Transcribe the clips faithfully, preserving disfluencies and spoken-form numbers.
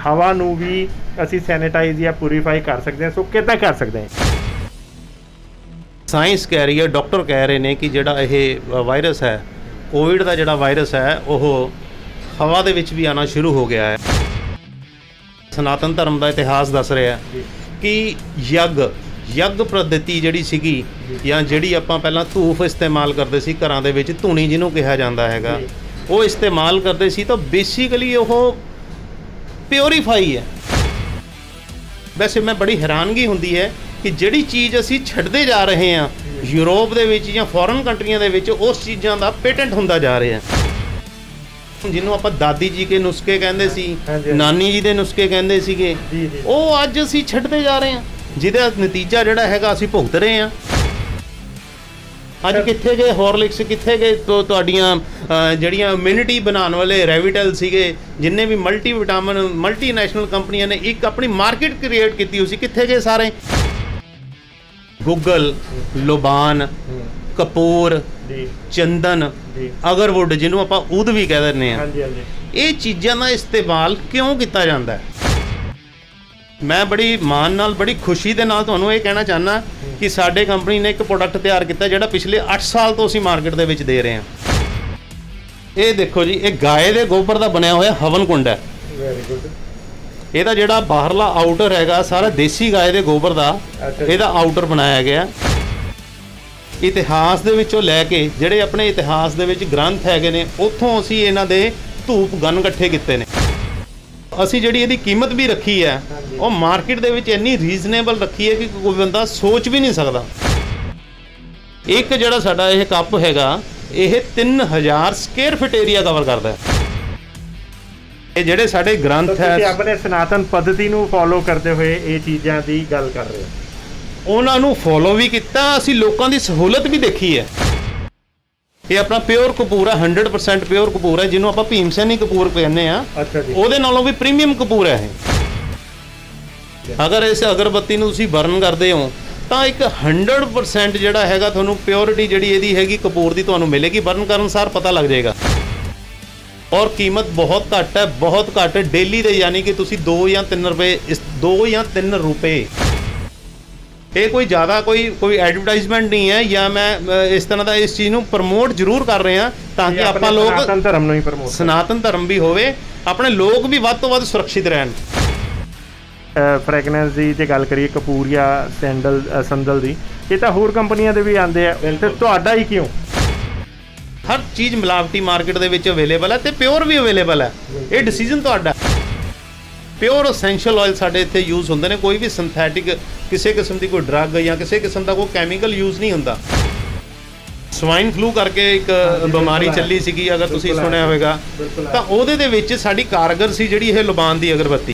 हवा नूं भी असी सैनिटाइज या प्यूरीफाई कर सकते हैं। सो किद्दां कर सकते हैं? साइंस कह रही है, डॉक्टर कह रहे हैं कि जिहड़ा ये वायरस है, कोविड का जिहड़ा वायरस है वो हवा दे विच भी आना शुरू हो गया है। सनातन धर्म का इतिहास दस रहा है कि यज्ञ यज्ञ पद्धति जिहड़ी सीगी या जिहड़ी आपां पहलां धूफ इस्तेमाल करते सी घरां दे विच, धूनी जिहनूं कहा जाता हैगा, वो इस्तेमाल करते सी तो बेसिकली वो प्योरीफाई है। वैसे मैं बड़ी हैरानगी होंदी है कि जिहड़ी चीज़ असी छड्डदे जा रहे हैं यूरोप दे विच या फॉरन कंट्रियां दे विच, उस चीज़ां दा पेटेंट हुंदा जा रहा है। जिन्हों आप दादी जी के नुस्खे कहते सी, नानी जी के नुस्खे कहते सीगे, वो अज असी छड्डते जा रहे हैं, जिहदा नतीजा जिहड़ा हैगा असी भुगत रहे हैं। अज कित्थे गए हॉर्लिक्स, कित्थे गए तो तुहाडीआं जिहड़ियां इम्यूनिटी बनाने वाले रेविटल सीगे, जिन्ने भी मल्टी विटामिन मल्टी नैशनल कंपनियां ने एक अपनी मार्केट क्रिएट की हुई सी, कित्थे गए सारे? गूगल, लोबान, कपूर, चंदन, अगरवुड जिन्हों आप उद भी कह दें, ये चीज़ों का इस्तेमाल क्यों किया जाता है? मैं बड़ी मान नाल बड़ी खुशी के नाल तुहानूं ये कहना चाहना कि साडे कंपनी ने एक प्रोडक्ट तैयार किया जिहड़ा पिछले अठ साल तो असी मार्केट दे विच दे रहे हैं। ये देखो जी, ये गाय के गोबर का बनया हुआ हवन कुंड है। Very good. ਇਹਦਾ ਜਿਹੜਾ ਬਾਹਰਲਾ ਆਊਟਰ ਹੈਗਾ ਸਾਰਾ ਦੇਸੀ ਗਾय ਦੇ ਗੋਬਰ ਦਾ ਇਹਦਾ ਆਊਟਰ ਬਣਾਇਆ ਗਿਆ। ਇਤਿਹਾਸ ਦੇ ਵਿੱਚੋਂ ਲੈ ਕੇ ਜਿਹੜੇ ਆਪਣੇ ਇਤਿਹਾਸ ਦੇ ਵਿੱਚ ਗ੍ਰੰਥ ਹੈਗੇ ਨੇ, ਉੱਥੋਂ ਅਸੀਂ ਇਹਨਾਂ ਦੇ ਧੂਪ ਗਨ ਇਕੱਠੇ ਕੀਤੇ ਨੇ। ਅਸੀਂ ਜਿਹੜੀ ਇਹਦੀ ਕੀਮਤ ਵੀ ਰੱਖੀ ਹੈ ਉਹ ਮਾਰਕੀਟ ਦੇ ਵਿੱਚ ਇੰਨੀ ਰੀਜ਼ਨੇਬਲ ਰੱਖੀ ਹੈ ਕਿ ਕੋਈ ਬੰਦਾ ਸੋਚ ਵੀ ਨਹੀਂ ਸਕਦਾ। ਇੱਕ ਜਿਹੜਾ ਸਾਡਾ ਇਹ ਕੱਪ ਹੈਗਾ ਇਹ ਤਿੰਨ ਹਜ਼ਾਰ ਸਕੁਅਰ ਫੁੱਟ ਏਰੀਆ ਕਵਰ ਕਰਦਾ ਹੈ। ਇਹ ਜਿਹੜੇ ਸਾਡੇ ਗ੍ਰੰਥ ਹੈ, ਤੁਸੀਂ ਆਪਣੇ ਸਨਾਤਨ ਪद्धति ਨੂੰ ਫੋਲੋ ਕਰਦੇ ਹੋਏ ਇਹ ਚੀਜ਼ਾਂ ਦੀ ਗੱਲ ਕਰ ਰਹੇ ਹੋ। ਉਹਨਾਂ ਨੂੰ ਫੋਲੋ ਵੀ ਕੀਤਾ, ਅਸੀਂ ਲੋਕਾਂ ਦੀ ਸਹੂਲਤ ਵੀ ਦੇਖੀ ਹੈ। ਇਹ ਆਪਣਾ ਪਿਓਰ ਕਪੂਰ ਹੈ, हंड्रेड परसेंट ਪਿਓਰ ਕਪੂਰ ਹੈ, ਜਿਹਨੂੰ ਆਪਾਂ ਭੀਮ ਸੈਨੀ ਕਪੂਰ ਕਹਿੰਦੇ ਆ। ਅੱਛਾ ਜੀ। ਉਹਦੇ ਨਾਲੋਂ ਵੀ ਪ੍ਰੀਮੀਅਮ ਕਪੂਰ ਹੈ ਇਹ। ਅਗਰ ਇਸ ਅਗਰਬੱਤੀ ਨੂੰ ਤੁਸੀਂ ਬਰਨ ਕਰਦੇ ਹੋ ਤਾਂ ਇੱਕ हंड्रेड परसेंट ਜਿਹੜਾ ਹੈਗਾ ਤੁਹਾਨੂੰ ਪਿਓਰਿਟੀ ਜਿਹੜੀ ਇਹਦੀ ਹੈਗੀ ਕਪੂਰ ਦੀ ਤੁਹਾਨੂੰ ਮਿਲੇਗੀ। ਬਰਨ ਕਰਨ ਸਾਰ ਪਤਾ ਲੱਗ ਜਾਏਗਾ। और कीमत बहुत घट है, बहुत घट डेली दे, यानी कि तुसी दो या तीन रुपए इस दो या तीन रुपए ये कोई ज़्यादा कोई कोई एडवर्टाइजमेंट नहीं है या मैं इस तरह का इस चीज़ को प्रमोट जरूर कर रहे हैं ताकि आप लोग सनातन धर्म नहीं प्रमोट सनातन धर्म भी होवे, अपने लोग भी वध तो वध सुरक्षित रहन। फ्रैगनेंस की जो गल करिए कपूर या सैंडल संदल की, ये तो होर कंपनियां दे भी आते हैं, तो तुहाडा ही क्यों? हर चीज़ मिलावटी मार्केट दे विच अवेलेबल है तो प्योर भी अवेलेबल है। ये डिसीजन तुहाडा। प्योर एसेंशियल ऑयल साडे इत्थे यूज़ होंदे ने, कोई भी सिंथैटिक किसी किस्म की कोई ड्रग या किसी किस्म का कोई कैमिकल यूज़ नहीं होंदा। स्वाइन फ्लू करके एक बीमारी चली सीगी, अगर तुसीं सुनिया होवेगा, तो उहदे दे विच साडी कारगर सी जिहड़ी इह लोबान दी अगरबत्ती।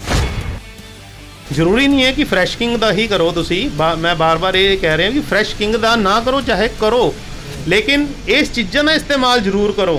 जरूरी नहीं है कि फ्रैश किंग दा ही करो तुसीं, मैं बार बार ये कह रहा कि फ्रैश किंग दा ना करो, चाहे करो, लेकिन इस चीज़ों का इस्तेमाल जरूर करो।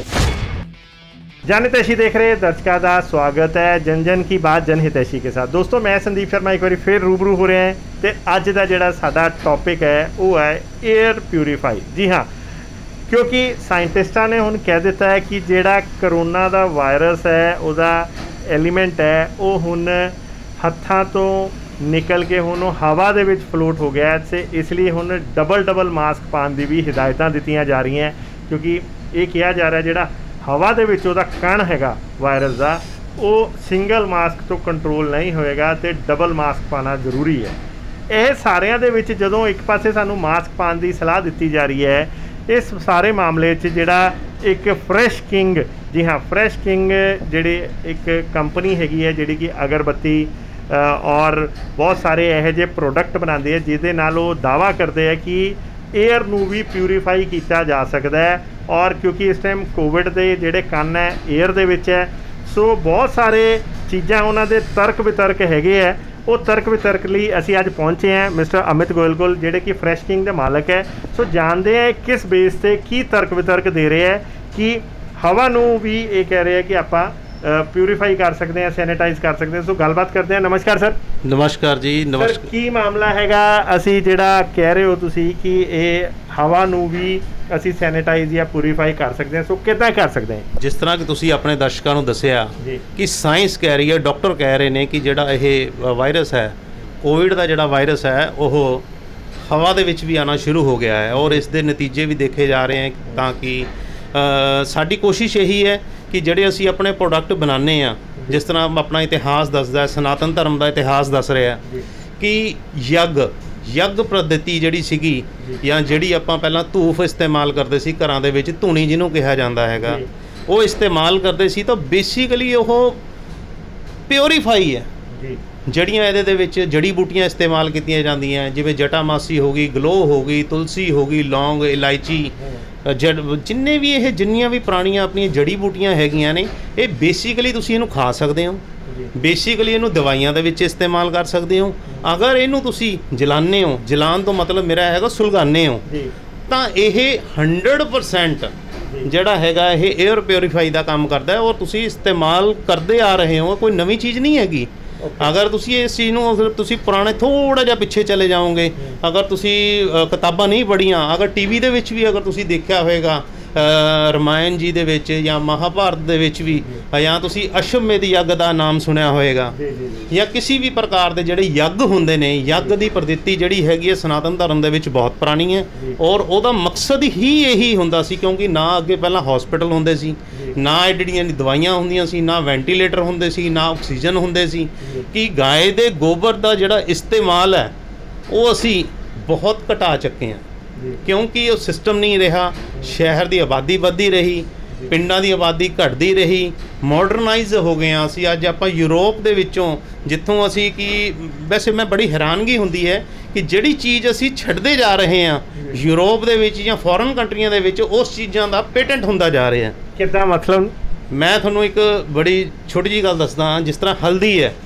जन हितैषी देख रहे दर्शकों का स्वागत है जन जन की बात जन हितैषी के साथ। दोस्तों मैं संदीप शर्मा एक बार फिर रूबरू हो रहे हैं तो अज का जोड़ा साडा टॉपिक है वो है एयर प्यूरीफाई। जी हाँ, क्योंकि साइंटिस्टां ने हुण कह दिता है कि जोड़ा करोना का वायरस है उसका एलीमेंट है वो हुण हत्थां तो निकल के हुण हवा दे विच फ्लोट हो गया है, इसलिए हुण डबल डबल मास्क पाने की भी हिदायतां दित्तियां जा रही हैं। क्योंकि ये कहा जा रहा है जिहड़ा हवा दे विच उहदा कण हैगा वायरस का वो सिंगल मास्क तो कंट्रोल नहीं होएगा तो डबल मास्क पाना जरूरी है। यह सारिਆਂ ਦੇ ਵਿੱਚ ਜਦੋਂ एक पासे सानू मास्क पाने की सलाह दी जा रही है, इस सारे मामले च जिहड़ा एक फ्रैश किंग, जी हाँ फ्रैश किंग जिहड़ी एक कंपनी हैगी है जिहड़ी कि अगरबत्ती और बहुत सारे यह जे प्रोडक्ट बनाते हैं जिहदे नाल वो दावा करते हैं कि एयर नू भी प्यूरीफाई किया जा सकता है। और क्योंकि इस टाइम कोविड के जिहड़े कन है एयर दे विच है, सो बहुत सारे चीज़ां उन्हां दे तर्क वितर्क हैगे है। वो तर्क वितर्क लई असीं अज पहुँचे हैं मिस्टर अमित गोयल कोल जिहड़े कि फ्रैश किंग के मालक है। सो जानते हैं किस बेस से की तर्क वितर्क दे रहे हैं कि हवा नू भी ये कह रहे हैं कि आपां प्यूरीफाई कर सकते हैं, सैनिटाइज कर सकते हैं। सो गलबात करते हैं। नमस्कार सर। नमस्कार जी। नमस्कार। की मामला हैगा असी जिहड़ा कह रहे हो तुसी कि ये ਹਵਾ ਨੂੰ ਵੀ ਅਸੀਂ ਸੈਨੀਟਾਈਜ਼ ਜਾਂ ਪਿਊਰੀਫਾਈ ਕਰ ਸਕਦੇ ਹਾਂ। ਸੋ ਕਿੱਦਾਂ ਕਰ ਸਕਦੇ ਹਾਂ? ਜਿਸ ਤਰ੍ਹਾਂ ਕਿ ਤੁਸੀਂ ਆਪਣੇ ਦਰਸ਼ਕਾਂ ਨੂੰ ਦੱਸਿਆ ਜੀ ਕਿ ਸਾਇੰਸ ਕਹਿ ਰਹੀ ਹੈ, ਡਾਕਟਰ ਕਹਿ ਰਹੇ ਨੇ ਕਿ ਜਿਹੜਾ ਇਹ ਵਾਇਰਸ ਹੈ, ਕੋਵਿਡ ਦਾ ਜਿਹੜਾ ਵਾਇਰਸ ਹੈ, ਉਹ ਹਵਾ ਦੇ ਵਿੱਚ ਵੀ ਆਉਣਾ ਸ਼ੁਰੂ ਹੋ ਗਿਆ ਹੈ ਔਰ ਇਸ ਦੇ ਨਤੀਜੇ ਵੀ ਦੇਖੇ ਜਾ ਰਹੇ ਹੈ। ਤਾਂ ਕਿ ਸਾਡੀ ਕੋਸ਼ਿਸ਼ ਇਹੀ ਹੈ ਕਿ ਜਿਹੜੇ ਅਸੀਂ ਆਪਣੇ ਪ੍ਰੋਡਕਟ ਬਣਾਉਂਦੇ ਹਾਂ, ਜਿਸ ਤਰ੍ਹਾਂ ਆਪਣਾ ਇਤਿਹਾਸ ਦੱਸਦਾ ਹੈ, ਸਨਾਤਨ ਧਰਮ ਦਾ ਇਤਿਹਾਸ ਦੱਸ ਰਿਹਾ ਕਿ ਯੱਗ ਯੱਗ ਪद्धति ਜਿਹੜੀ ਸੀਗੀ, ਜਾਂ ਜਿਹੜੀ ਆਪਾਂ ਪਹਿਲਾਂ ਧੂਫ ਇਸਤੇਮਾਲ ਕਰਦੇ ਸੀ ਘਰਾਂ ਦੇ ਵਿੱਚ, ਧੂਣੀ ਜਿਹਨੂੰ ਕਿਹਾ ਜਾਂਦਾ ਹੈਗਾ, ਉਹ ਇਸਤੇਮਾਲ ਕਰਦੇ ਸੀ। ਤਾਂ ਬੇਸਿਕਲੀ ਉਹ ਪਿਓਰੀਫਾਈ ਹੈ। ਜਿਹੜੀਆਂ ਇਹਦੇ ਦੇ ਵਿੱਚ ਜੜੀ ਬੂਟੀਆਂ ਇਸਤੇਮਾਲ ਕੀਤੀਆਂ ਜਾਂਦੀਆਂ, ਜਿਵੇਂ ਜਟਾਮਾਸੀ ਹੋ ਗਈ, ਗਲੋ ਹੋ ਗਈ, ਤੁਲਸੀ ਹੋ ਗਈ, ਲੌਂਗ, ਇਲਾਇਚੀ, ਜੜ ਜਿੰਨੇ ਵੀ ਇਹ ਜਿੰਨੀਆਂ ਵੀ ਪੁਰਾਣੀਆਂ ਆਪਣੀਆਂ ਜੜੀ ਬੂਟੀਆਂ ਹੈਗੀਆਂ ਨੇ, ਇਹ ਬੇਸਿਕਲੀ ਤੁਸੀਂ ਇਹਨੂੰ ਖਾ ਸਕਦੇ ਹੋ। ਬੇਸਿਕਲੀ ਇਹਨੂੰ ਦਵਾਈਆਂ ਦੇ ਵਿੱਚ ਇਸਤੇਮਾਲ ਕਰ ਸਕਦੇ ਹੋ। ਅਗਰ ਇਹਨੂੰ ਤੁਸੀਂ ਜਲਾਉਂਦੇ ਹੋ, ਜਲਾਉਣ ਤੋਂ ਮਤਲਬ ਮੇਰਾ ਹੈਗਾ ਸੁਲਗਾਉਂਦੇ ਹੋ, ਤਾਂ ਇਹ ਹੰਡਰਡ ਪਰਸੈਂਟ ਜਿਹੜਾ ਹੈਗਾ ਇਹ 에ਅਰ ਪਿਓਰੀਫਾਈ ਦਾ ਕੰਮ ਕਰਦਾ ਹੈ ਔਰ ਤੁਸੀਂ ਇਸਤੇਮਾਲ ਕਰਦੇ ਆ ਰਹੇ ਹੋ। ਕੋਈ ਨਵੀਂ ਚੀਜ਼ ਨਹੀਂ ਹੈਗੀ। ਅਗਰ ਤੁਸੀਂ ਇਸ ਚੀਜ਼ ਨੂੰ, ਅਗਰ ਤੁਸੀਂ ਪੁਰਾਣੇ ਥੋੜ੍ਹਾ ਜਿਹਾ ਪਿੱਛੇ ਚਲੇ ਜਾਓਗੇ, ਅਗਰ ਤੁਸੀਂ ਕਿਤਾਬਾਂ ਨਹੀਂ ਪੜ੍ਹੀਆਂ, ਅਗਰ ਟੀ ਵੀ ਦੇ ਵਿੱਚ ਵੀ ਅਗਰ ਤੁਸੀਂ ਦੇਖਿਆ ਹੋਏਗਾ ਰਮਾਇਣ ਜੀ ਦੇ ਵਿੱਚ ਜਾਂ ਮਹਾਭਾਰਤ ਦੇ ਵਿੱਚ ਵੀ, ਜਾਂ ਤੁਸੀਂ ਅਸ਼ਵਮੇਧ ਯੱਗ ਦਾ ਨਾਮ ਸੁਣਿਆ ਹੋਏਗਾ, ਜਾਂ ਕਿਸੇ ਵੀ ਪ੍ਰਕਾਰ ਦੇ ਜਿਹੜੇ ਯੱਗ ਹੁੰਦੇ ਨੇ, ਯੱਗ ਦੀ ਪद्धति ਜਿਹੜੀ ਹੈਗੀ ਹੈ ਸਨਾਤਨ ਧਰਮ ਦੇ ਵਿੱਚ ਬਹੁਤ ਪੁਰਾਣੀ ਹੈ ਔਰ ਉਹਦਾ ਮਕਸਦ ਹੀ ਇਹੀ ਹੁੰਦਾ ਸੀ। ਕਿਉਂਕਿ ਨਾ ਅੱਗੇ ਪਹਿਲਾਂ ਹਸਪੀਟਲ ਹੁੰਦੇ ਸੀ, ਨਾ ਐਡੀਆਂ ਦਵਾਈਆਂ ਹੁੰਦੀਆਂ ਸੀ, ਨਾ ਵੈਂਟੀਲੇਟਰ ਹੁੰਦੇ ਸੀ, ਨਾ ਆਕਸੀਜਨ ਹੁੰਦੇ ਸੀ, ਕਿ ਗਾਏ ਦੇ ਗੋਬਰ ਦਾ ਜਿਹੜਾ ਇਸਤੇਮਾਲ ਹੈ ਉਹ ਅਸੀਂ ਬਹੁਤ ਘਟਾ ਚੁੱਕੇ ਹਾਂ। ਕਿਉਂਕਿ ਉਹ ਸਿਸਟਮ ਨਹੀਂ ਰਿਹਾ। ਸ਼ਹਿਰ ਦੀ ਆਬਾਦੀ ਵੱਧਦੀ ਰਹੀ, ਪਿੰਡਾਂ ਦੀ ਆਬਾਦੀ ਘਟਦੀ ਰਹੀ, ਮਾਡਰਨਾਈਜ਼ ਹੋ ਗਏ ਹਾਂ ਅਸੀਂ। ਅੱਜ ਆਪਾਂ ਯੂਰਪ ਦੇ ਵਿੱਚੋਂ, ਜਿੱਥੋਂ ਅਸੀਂ ਕਿ ਵੈਸੇ ਮੈਂ ਬੜੀ ਹੈਰਾਨਗੀ ਹੁੰਦੀ ਹੈ ਕਿ ਜਿਹੜੀ ਚੀਜ਼ ਅਸੀਂ ਛੱਡਦੇ ਜਾ ਰਹੇ ਹਾਂ ਯੂਰਪ ਦੇ ਵਿੱਚ ਜਾਂ ਫੋਰਨ ਕੰਟਰੀਆਂ ਦੇ ਵਿੱਚ, ਉਸ ਚੀਜ਼ਾਂ ਦਾ ਪੇਟੈਂਟ ਹੁੰਦਾ ਜਾ ਰਿਹਾ। ਕਿੱਦਾਂ ਮਤਲਬ? ਮੈਂ ਤੁਹਾਨੂੰ ਇੱਕ ਬੜੀ ਛੋਟੀ ਜਿਹੀ ਗੱਲ ਦੱਸਦਾ ਹਾਂ। ਜਿਸ ਤਰ੍ਹਾਂ ਹਲਦੀ ਹੈ,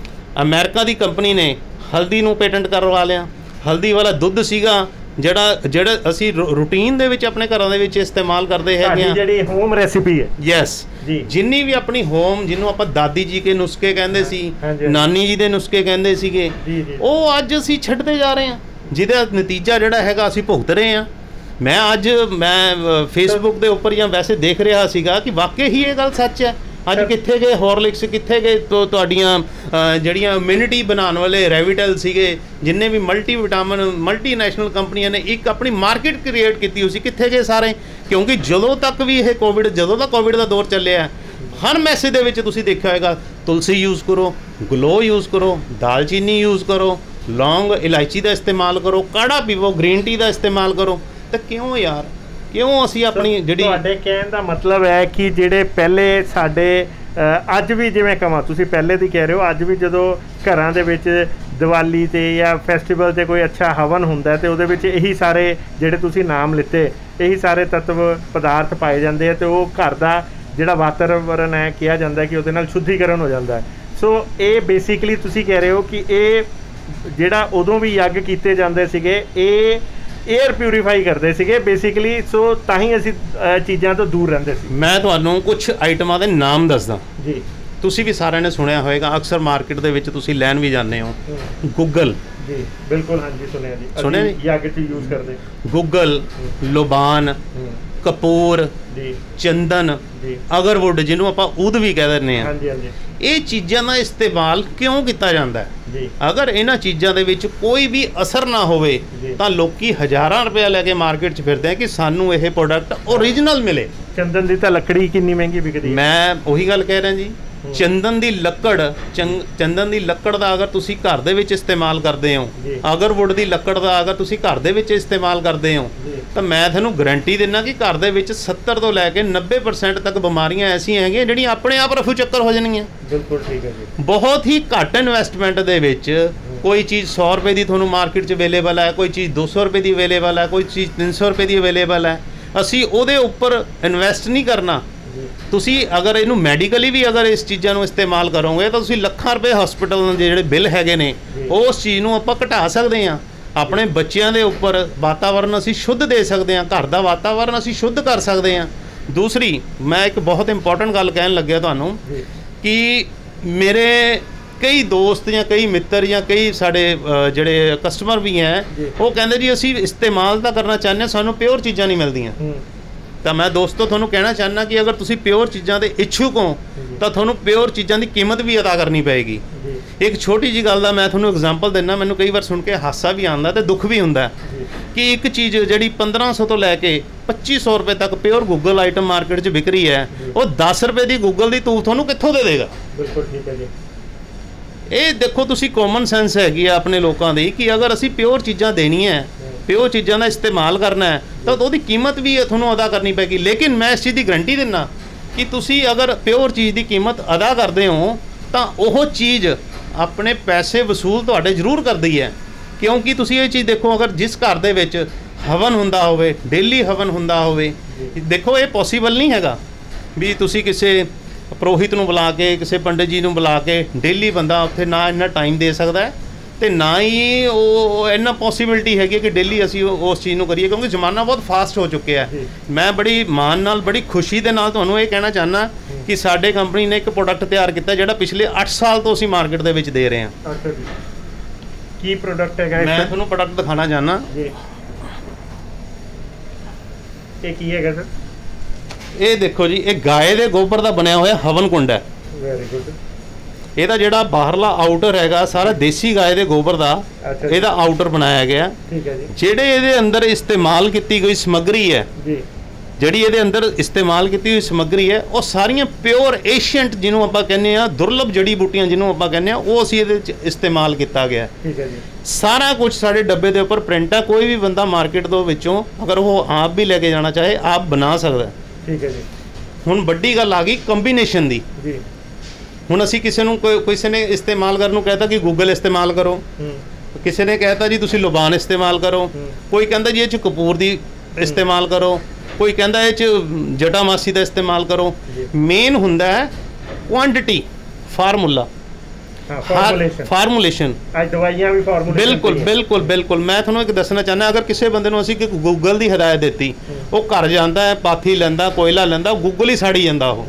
ਅਮਰੀਕਾ ਦੀ ਕੰਪਨੀ ਨੇ ਹਲਦੀ ਨੂੰ ਪੇਟੈਂਟ ਕਰਵਾ ਲਿਆ। ਹਲਦੀ ਵਾਲਾ ਦੁੱਧ ਸੀਗਾ ਜਿਹੜਾ ਜਿਹੜਾ ਅਸੀਂ ਰੂਟੀਨ ਦੇ ਵਿੱਚ ਆਪਣੇ ਘਰਾਂ ਦੇ ਵਿੱਚ ਇਸਤੇਮਾਲ ਕਰਦੇ ਹੈਗੇ ਆ, ਜਿਹੜੀ ਹੋਮ ਰੈਸਿਪੀ ਹੈ। ਯੈਸ, ਜਿੰਨੀ ਵੀ ਆਪਣੀ ਹੋਮ, ਜਿਹਨੂੰ ਆਪਾਂ ਦਾਦੀ ਜੀ ਕੇ ਨੁਸਖੇ ਕਹਿੰਦੇ ਸੀ, ਨਾਨੀ ਜੀ ਦੇ ਨੁਸਖੇ ਕਹਿੰਦੇ ਸੀਗੇ, ਉਹ ਅੱਜ ਅਸੀਂ ਛੱਡਦੇ ਜਾ ਰਹੇ ਹਾਂ, ਜਿਹਦਾ ਨਤੀਜਾ ਜਿਹੜਾ ਹੈਗਾ ਅਸੀਂ ਭੁਗਤ ਰਹੇ ਹਾਂ। ਮੈਂ ਅੱਜ ਮੈਂ ਫੇਸਬੁੱਕ ਦੇ ਉੱਪਰ ਜਾਂ ਵੈਸੇ ਦੇਖ ਰਿਹਾ ਸੀਗਾ ਕਿ ਵਾਕਈ ਹੀ ਇਹ ਗੱਲ ਸੱਚ ਹੈ। ਅੱਜ ਕਿੱਥੇ ਗਏ ਹੌਰਲਿਕਸ, ਕਿੱਥੇ ਗਏ ਤੁਹਾਡੀਆਂ ਜਿਹੜੀਆਂ ਇਮਿਊਨਿਟੀ ਬਣਾਉਣ ਵਾਲੇ ਰੈਵੀਟਲ ਸੀਗੇ, ਜਿੰਨੇ ਵੀ ਮਲਟੀ ਵਿਟਾਮਿਨ ਮਲਟੀ ਨੈਸ਼ਨਲ ਕੰਪਨੀਆਂ ਨੇ ਇੱਕ ਆਪਣੀ ਮਾਰਕੀਟ ਕ੍ਰੀਏਟ ਕੀਤੀ ਹੋਈ ਸੀ, ਕਿੱਥੇ ਗਏ ਸਾਰੇ? ਕਿਉਂਕਿ ਜਦੋਂ ਤੱਕ ਵੀ ਇਹ ਕੋਵਿਡ, ਜਦੋਂ ਦਾ ਕੋਵਿਡ ਦਾ ਦੌਰ ਚੱਲਿਆ, ਹਰ ਮੈਸੇਜ ਦੇ ਵਿੱਚ ਤੁਸੀਂ ਦੇਖਿਆ ਹੋਏਗਾ ਤੁਲਸੀ ਯੂਜ਼ ਕਰੋ, ਗਲੋ ਯੂਜ਼ ਕਰੋ, ਦਾਲਚੀਨੀ ਯੂਜ਼ ਕਰੋ, ਲੌਂਗ, ਇਲਾਇਚੀ ਦਾ ਇਸਤੇਮਾਲ ਕਰੋ, ਕਾੜਾ ਪੀਵੋ, ਗ੍ਰੀਨ ਟੀ ਦਾ ਇਸਤੇਮਾਲ ਕਰੋ। ਤਾਂ ਕਿਉਂ ਯਾਰ, ਕਿਉਂ ਅਸੀਂ ਆਪਣੀ ਜਿਹੜੀ, ਤੁਹਾਡੇ ਕਹਿਣ ਦਾ ਮਤਲਬ ਹੈ ਕਿ ਜਿਹੜੇ ਪਹਿਲੇ ਸਾਡੇ ਅੱਜ ਵੀ, ਜਿਵੇਂ ਕਹਾਂ ਤੁਸੀਂ ਪਹਿਲੇ ਦੀ ਕਹਿ ਰਹੇ ਹੋ, ਅੱਜ ਵੀ ਜਦੋਂ ਘਰਾਂ ਦੇ ਵਿੱਚ ਦੀਵਾਲੀ 'ਤੇ ਜਾਂ ਫੈਸਟੀਵਲ 'ਤੇ ਕੋਈ ਅੱਛਾ ਹਵਨ ਹੁੰਦਾ ਅਤੇ ਉਹਦੇ ਵਿੱਚ ਇਹੀ ਸਾਰੇ ਜਿਹੜੇ ਤੁਸੀਂ ਨਾਮ ਲਿੱਤੇ, ਇਹੀ ਸਾਰੇ ਤੱਤਵ ਪਦਾਰਥ ਪਾਏ ਜਾਂਦੇ ਆ ਅਤੇ ਉਹ ਘਰ ਦਾ ਜਿਹੜਾ ਵਾਤਾਵਰਨ ਹੈ ਕਿਹਾ ਜਾਂਦਾ ਕਿ ਉਹਦੇ ਨਾਲ ਸ਼ੁੱਧੀਕਰਨ ਹੋ ਜਾਂਦਾ ਹੈ। ਸੋ ਇਹ ਬੇਸਿਕਲੀ ਤੁਸੀਂ ਕਹਿ ਰਹੇ ਹੋ ਕਿ ਇਹ ਜਿਹੜਾ ਉਦੋਂ ਵੀ ਯੱਗ ਕੀਤੇ ਜਾਂਦੇ ਸੀਗੇ, ਇਹ 에ਅਰ ਪਿਊਰੀਫਾਈ ਕਰਦੇ ਸੀਗੇ ਬੇਸਿਕਲੀ। ਸੋ ਤਾਂ ਹੀ ਅਸੀਂ ਚੀਜ਼ਾਂ ਤੋਂ ਦੂਰ ਰਹਿੰਦੇ ਸੀ। ਮੈਂ ਤੁਹਾਨੂੰ ਕੁਝ ਆਈਟਮਾਂ ਦੇ ਨਾਮ ਦੱਸਦਾ ਜੀ। ਤੁਸੀਂ ਵੀ ਸਾਰਿਆਂ ਨੇ ਸੁਣਿਆ ਹੋਏਗਾ, ਅਕਸਰ ਮਾਰਕੀਟ ਦੇ ਵਿੱਚ ਤੁਸੀਂ ਲੈਣ ਵੀ ਜਾਂਦੇ ਹੋ। ਗੂਗਲ, ਜੀ ਬਿਲਕੁਲ, ਹਾਂਜੀ ਸੁਣਿਆ ਜੀ, ਸੁਣਿਆ ਜੀ, ਯੱਗ 'ਚ ਯੂਜ਼ ਕਰਦੇ। ਗੂਗਲ, ਲੋਬਾਨ, ਕਪੂਰ, ਚੰਦਨ, ਅਗਰਵੁੱਡ, ਜਿਹਨੂੰ ਆਪਾਂ ਊਦ ਵੀ ਕਹਿ ਦਿੰਦੇ ਹਾਂ, ਹਾਂਜੀ ਹਾਂਜੀ, ਇਹ ਚੀਜ਼ਾਂ ਦਾ ਇਸਤੇਮਾਲ ਕਿਉਂ ਕੀਤਾ ਜਾਂਦਾ ਹੈ? ਅਗਰ ਇਹਨਾਂ ਚੀਜ਼ਾਂ ਦੇ ਵਿੱਚ ਕੋਈ ਵੀ ਅਸਰ ਨਾ ਹੋਵੇ ਤਾਂ ਲੋਕੀ ਹਜ਼ਾਰਾਂ ਰੁਪਏ ਲੈ ਕੇ ਮਾਰਕੀਟ 'ਚ ਫਿਰਦੇ ਆ ਕਿ ਸਾਨੂੰ ਇਹ ਪ੍ਰੋਡਕਟ ਓਰੀਜਨਲ ਮਿਲੇ। ਚੰਦਨ ਦੀ ਤਾਂ ਲੱਕੜੀ ਕਿੰਨੀ ਮਹਿੰਗੀ ਵਿਕਦੀ ਹੈ। ਮੈਂ ਉਹੀ ਗੱਲ ਕਹਿ ਰਿਹਾ ਜੀ, ਚੰਦਨ ਦੀ ਲੱਕੜ, ਚੰਦਨ ਦੀ ਲੱਕੜ ਦਾ ਅਗਰ ਤੁਸੀਂ ਘਰ ਦੇ ਵਿੱਚ ਇਸਤੇਮਾਲ ਕਰਦੇ ਹੋ, ਅਗਰਵੁੱਡ ਦੀ ਲੱਕੜ ਦਾ ਅਗਰ ਤੁਸੀਂ ਘਰ ਦੇ ਵਿੱਚ ਇਸਤੇਮਾਲ ਕਰਦੇ ਹੋ, ਤਾਂ ਮੈਂ ਤੁਹਾਨੂੰ ਗਰੰਟੀ ਦਿੰਦਾ ਕਿ ਘਰ ਦੇ ਵਿੱਚ ਸੱਤਰ ਤੋਂ ਲੈ ਕੇ ਨੱਬੇ ਪਰਸੈਂਟ ਤੱਕ ਬਿਮਾਰੀਆਂ ਐਸੀਆਂ ਹੈਗੀਆਂ ਜਿਹੜੀਆਂ ਆਪਣੇ ਆਪ ਰਫੂ ਚੱਕਰ ਹੋ ਜਾਣਗੀਆਂ। ਬਿਲਕੁਲ ਠੀਕ ਹੈ ਜੀ। ਬਹੁਤ ਹੀ ਘੱਟ ਇਨਵੈਸਟਮੈਂਟ ਦੇ ਵਿੱਚ ਕੋਈ ਚੀਜ਼ ਸੌ ਰੁਪਏ ਦੀ ਤੁਹਾਨੂੰ ਮਾਰਕੀਟ 'ਚ ਅਵੇਲੇਬਲ ਹੈ, ਕੋਈ ਚੀਜ਼ ਦੋ ਸੌ ਰੁਪਏ ਦੀ ਅਵੇਲੇਬਲ ਹੈ, ਕੋਈ ਚੀਜ਼ ਤਿੰਨ ਸੌ ਰੁਪਏ ਦੀ ਅਵੇਲੇਬਲ ਹੈ। ਅਸੀਂ ਉਹਦੇ ਉੱਪਰ ਇਨਵੈਸਟ ਨਹੀਂ ਕਰਨਾ। ਤੁਸੀਂ ਅਗਰ ਇਹਨੂੰ ਮੈਡੀਕਲੀ ਵੀ ਅਗਰ ਇਸ ਚੀਜ਼ਾਂ ਨੂੰ ਇਸਤੇਮਾਲ ਕਰੋਗੇ ਤਾਂ ਤੁਸੀਂ ਲੱਖਾਂ ਰੁਪਏ ਹਸਪੀਟਲ ਦੇ ਜਿਹੜੇ ਬਿੱਲ ਹੈਗੇ ਨੇ ਉਸ ਚੀਜ਼ ਨੂੰ ਆਪਾਂ ਘਟਾ ਸਕਦੇ ਹਾਂ। ਆਪਣੇ ਬੱਚਿਆਂ ਦੇ ਉੱਪਰ ਵਾਤਾਵਰਨ ਅਸੀਂ ਸ਼ੁੱਧ ਦੇ ਸਕਦੇ ਹਾਂ, ਘਰ ਦਾ ਵਾਤਾਵਰਨ ਅਸੀਂ ਸ਼ੁੱਧ ਕਰ ਸਕਦੇ ਹਾਂ। ਦੂਸਰੀ, ਮੈਂ ਇੱਕ ਬਹੁਤ ਇੰਪੋਰਟੈਂਟ ਗੱਲ ਕਹਿਣ ਲੱਗਿਆ ਤੁਹਾਨੂੰ ਕਿ ਮੇਰੇ कई दोस्त या कई मित्र या कई साढ़े ਜਿਹੜੇ कस्टमर भी हैं वो कहते जी ਅਸੀਂ इस्तेमाल ਤਾਂ करना चाहते हैं ਸਾਨੂੰ प्योर चीज़ां नहीं मिलदियां ਤਾਂ ਮੈਂ ਦੋਸਤੋ ਤੁਹਾਨੂੰ ਕਹਿਣਾ ਚਾਹੁੰਦਾ ਕਿ ਅਗਰ ਤੁਸੀਂ ਪਿਓਰ ਚੀਜ਼ਾਂ ਦੇ ਇੱਛੁਕ ਹੋ ਤਾਂ ਤੁਹਾਨੂੰ ਪਿਓਰ ਚੀਜ਼ਾਂ ਦੀ ਕੀਮਤ ਵੀ ਅਦਾ ਕਰਨੀ ਪਏਗੀ। ਇੱਕ ਛੋਟੀ ਜੀ ਗੱਲ ਦਾ ਮੈਂ ਤੁਹਾਨੂੰ ਐਗਜ਼ਾਮਪਲ ਦਿੰਦਾ, ਮੈਨੂੰ ਕਈ ਵਾਰ ਸੁਣ ਕੇ ਹਾਸਾ ਵੀ ਆਉਂਦਾ ਤੇ ਦੁੱਖ ਵੀ ਹੁੰਦਾ ਕਿ ਇੱਕ ਚੀਜ਼ ਜਿਹੜੀ ਪੰਦਰਾਂ ਸੌ ਤੋਂ ਲੈ ਕੇ ਪੱਚੀ ਸੌ ਰੁਪਏ ਤੱਕ ਪਿਓਰ ਗੂਗਲ ਆਈਟਮ ਮਾਰਕੀਟ 'ਚ ਵਿਕ ਰਹੀ ਹੈ, ਉਹ ਦਸ ਰੁਪਏ ਦੀ ਗੂਗਲ ਦੀ ਤੂੰ ਤੁਹਾਨੂੰ ਕਿੱਥੋਂ ਦੇ ਦੇਗਾ। ਬਿਲਕੁਲ ਠੀਕ ਹੈ ਜੀ। ਇਹ ਦੇਖੋ ਤੁਸੀਂ ਕਾਮਨ ਸੈਂਸ ਹੈਗੀ ਆ ਆਪਣੇ ਲੋਕਾਂ ਦੀ ਕਿ ਅਗਰ ਅਸੀਂ ਪਿਓਰ ਚੀਜ਼ਾਂ ਦੇਣੀਆਂ ਪਿਓਰ ਚੀਜ਼ਾਂ ਦਾ ਇਸਤੇਮਾਲ ਕਰਨਾ ਹੈ ਤਾਂ ਉਹਦੀ ਕੀਮਤ ਵੀ ਤੁਹਾਨੂੰ ਅਦਾ ਕਰਨੀ ਪੈਗੀ। ਲੇਕਿਨ ਮੈਂ ਇਸ ਚੀਜ਼ ਦੀ ਗਰੰਟੀ ਦਿੰਦਾ ਕਿ ਤੁਸੀਂ ਅਗਰ ਪਿਓਰ ਚੀਜ਼ ਦੀ ਕੀਮਤ ਅਦਾ ਕਰਦੇ ਹੋ ਤਾਂ ਉਹ ਚੀਜ਼ ਆਪਣੇ ਪੈਸੇ ਵਸੂਲ ਤੁਹਾਡੇ ਜ਼ਰੂਰ ਕਰਦੀ ਹੈ। ਕਿਉਂਕਿ ਤੁਸੀਂ ਇਹ ਚੀਜ਼ ਦੇਖੋ, ਅਗਰ ਜਿਸ ਘਰ ਦੇ ਵਿੱਚ ਹਵਨ ਹੁੰਦਾ ਹੋਵੇ, ਡੇਲੀ ਹਵਨ ਹੁੰਦਾ ਹੋਵੇ, ਦੇਖੋ ਇਹ ਪੋਸੀਬਲ ਨਹੀਂ ਹੈਗਾ ਵੀ ਤੁਸੀਂ ਕਿਸੇ ਪੁਰੋਹਿਤ ਨੂੰ ਬੁਲਾ ਕੇ ਕਿਸੇ ਪੰਡਿਤ ਜੀ ਨੂੰ ਬੁਲਾ ਕੇ ਡੇਲੀ ਬੰਦਾ ਉੱਥੇ ਨਾ ਇੰਨਾ ਟਾਈਮ ਦੇ ਸਕਦਾ ਤੇ ਨਾ ਹੀ ਉਹ ਇੰਨਾ ਪੋਸੀਬਿਲਿਟੀ ਹੈਗੀ ਕਿ ਡੇਲੀ ਅਸੀਂ ਉਸ ਚੀਜ਼ ਨੂੰ ਕਰੀਏ, ਕਿਉਂਕਿ ਜ਼ਮਾਨਾ ਬਹੁਤ ਫਾਸਟ ਹੋ ਚੁੱਕਿਆ ਹੈ। ਮੈਂ ਬੜੀ ਮਾਣ ਨਾਲ ਬੜੀ ਖੁਸ਼ੀ ਦੇ ਨਾਲ ਤੁਹਾਨੂੰ ਇਹ ਕਹਿਣਾ ਚਾਹੁੰਦਾ ਕਿ ਸਾਡੇ ਕੰਪਨੀ ਨੇ ਇੱਕ ਪ੍ਰੋਡਕਟ ਤਿਆਰ ਕੀਤਾ ਜਿਹੜਾ ਪਿਛਲੇ ਅੱਠ ਸਾਲ ਤੋਂ ਅਸੀਂ ਮਾਰਕੀਟ ਦੇ ਵਿੱਚ ਦੇ ਰਹੇ ਹਾਂ। ਅੱਛਾ ਜੀ, ਕੀ ਪ੍ਰੋਡਕਟ ਹੈਗਾ? ਮੈਂ ਤੁਹਾਨੂੰ ਪ੍ਰੋਡਕਟ ਦਿਖਾਣਾ ਚਾਹੁੰਦਾ ਜੀ। ਇਹ ਕੀ ਹੈਗਾ ਸਰ? ਇਹ ਦੇਖੋ ਜੀ, ਇਹ ਗਾਏ ਦੇ ਗੋਬਰ ਦਾ ਬਣਿਆ ਹੋਇਆ ਹਵਨ ਕੁੰਡ ਹੈ। Very good. ਇਹਦਾ ਜਿਹੜਾ ਬਾਹਰਲਾ ਆਊਟਰ ਹੈਗਾ ਸਾਰਾ ਦੇਸੀ ਗਾਏ ਦੇ ਗੋਬਰ ਦਾ ਇਹਦਾ ਆਊਟਰ ਬਣਾਇਆ ਗਿਆ। ਠੀਕ ਹੈ ਜੀ। ਜਿਹੜੇ ਇਹਦੇ ਅੰਦਰ ਇਸਤੇਮਾਲ ਕੀਤੀ ਗਈ ਸਮੱਗਰੀ ਹੈ ਜੀ, ਜਿਹੜੀ ਇਹਦੇ ਅੰਦਰ ਇਸਤੇਮਾਲ ਕੀਤੀ ਹੋਈ ਸਮੱਗਰੀ ਹੈ ਉਹ ਸਾਰੀਆਂ ਪਿਓਰ ਏਸ਼ੀਅੰਟ ਜਿਹਨੂੰ ਆਪਾਂ ਕਹਿੰਦੇ ਆ, ਦੁਰਲਭ ਜੜੀ ਬੂਟੀਆਂ ਜਿਹਨੂੰ ਆਪਾਂ ਕਹਿੰਦੇ ਆ, ਉਹ ਅਸੀਂ ਇਹਦੇ ਵਿੱਚ ਇਸਤੇਮਾਲ ਕੀਤਾ ਗਿਆ। ਠੀਕ ਹੈ ਜੀ। ਸਾਰਾ ਕੁਝ ਸਾਡੇ ਡੱਬੇ ਦੇ ਉੱਪਰ ਪ੍ਰਿੰਟ ਹੈ। ਕੋਈ ਵੀ ਬੰਦਾ ਮਾਰਕੀਟ ਦੇ ਵਿੱਚੋਂ ਅਗਰ ਉਹ ਆਪ ਵੀ ਲੈ ਕੇ ਜਾਣਾ ਚਾਹੇ ਆਪ ਬਣਾ ਸਕਦਾ। ਠੀਕ ਹੈ ਜੀ। ਹੁਣ ਵੱਡੀ ਗੱਲ ਆ ਗਈ ਕੰਬੀਨੇਸ਼ਨ ਦੀ ਜੀ। ਹੁਣ ਅਸੀਂ ਕਿਸੇ ਨੂੰ ਕੋਈ ਕਿਸੇ ਨੇ ਇਸਤੇਮਾਲ ਕਰਨ ਨੂੰ ਕਹਿਤਾ ਕਿ ਗੂਗਲ ਇਸਤੇਮਾਲ ਕਰੋ, ਕਿਸੇ ਨੇ ਕਹਿਤਾ ਜੀ ਤੁਸੀਂ ਲੁਬਾਨ ਇਸਤੇਮਾਲ ਕਰੋ, ਕੋਈ ਕਹਿੰਦਾ ਜੀ ਇਹ 'ਚ ਕਪੂਰ ਦੀ ਇਸਤੇਮਾਲ ਕਰੋ, ਕੋਈ ਕਹਿੰਦਾ ਇਹ 'ਚ ਜਟਾਮਾਸੀ ਦਾ ਇਸਤੇਮਾਲ ਕਰੋ। ਮੇਨ ਹੁੰਦਾ ਹੈ ਕੁਆਂਟਿਟੀ, ਫਾਰਮੂਲਾ, ਫਾਰਮੂਲੇਸ਼ਨ। ਅੱਜ ਦਵਾਈਆਂ ਵੀ ਫਾਰਮੂਲੇਸ਼ਨ। ਬਿਲਕੁਲ ਬਿਲਕੁਲ ਬਿਲਕੁਲ। ਮੈਂ ਤੁਹਾਨੂੰ ਇੱਕ ਦੱਸਣਾ ਚਾਹੁੰਦਾ, ਅਗਰ ਕਿਸੇ ਬੰਦੇ ਨੂੰ ਅਸੀਂ ਗੂਗਲ ਦੀ ਹਦਾਇਤ ਦਿੱਤੀ, ਉਹ ਘਰ ਜਾਂਦਾ ਹੈ, ਪਾਥੀ ਲੈਂਦਾ, ਕੋਇਲਾ ਲੈਂਦਾ, ਗੂਗਲ ਹੀ ਸਾੜੀ ਜਾਂਦਾ ਉਹ।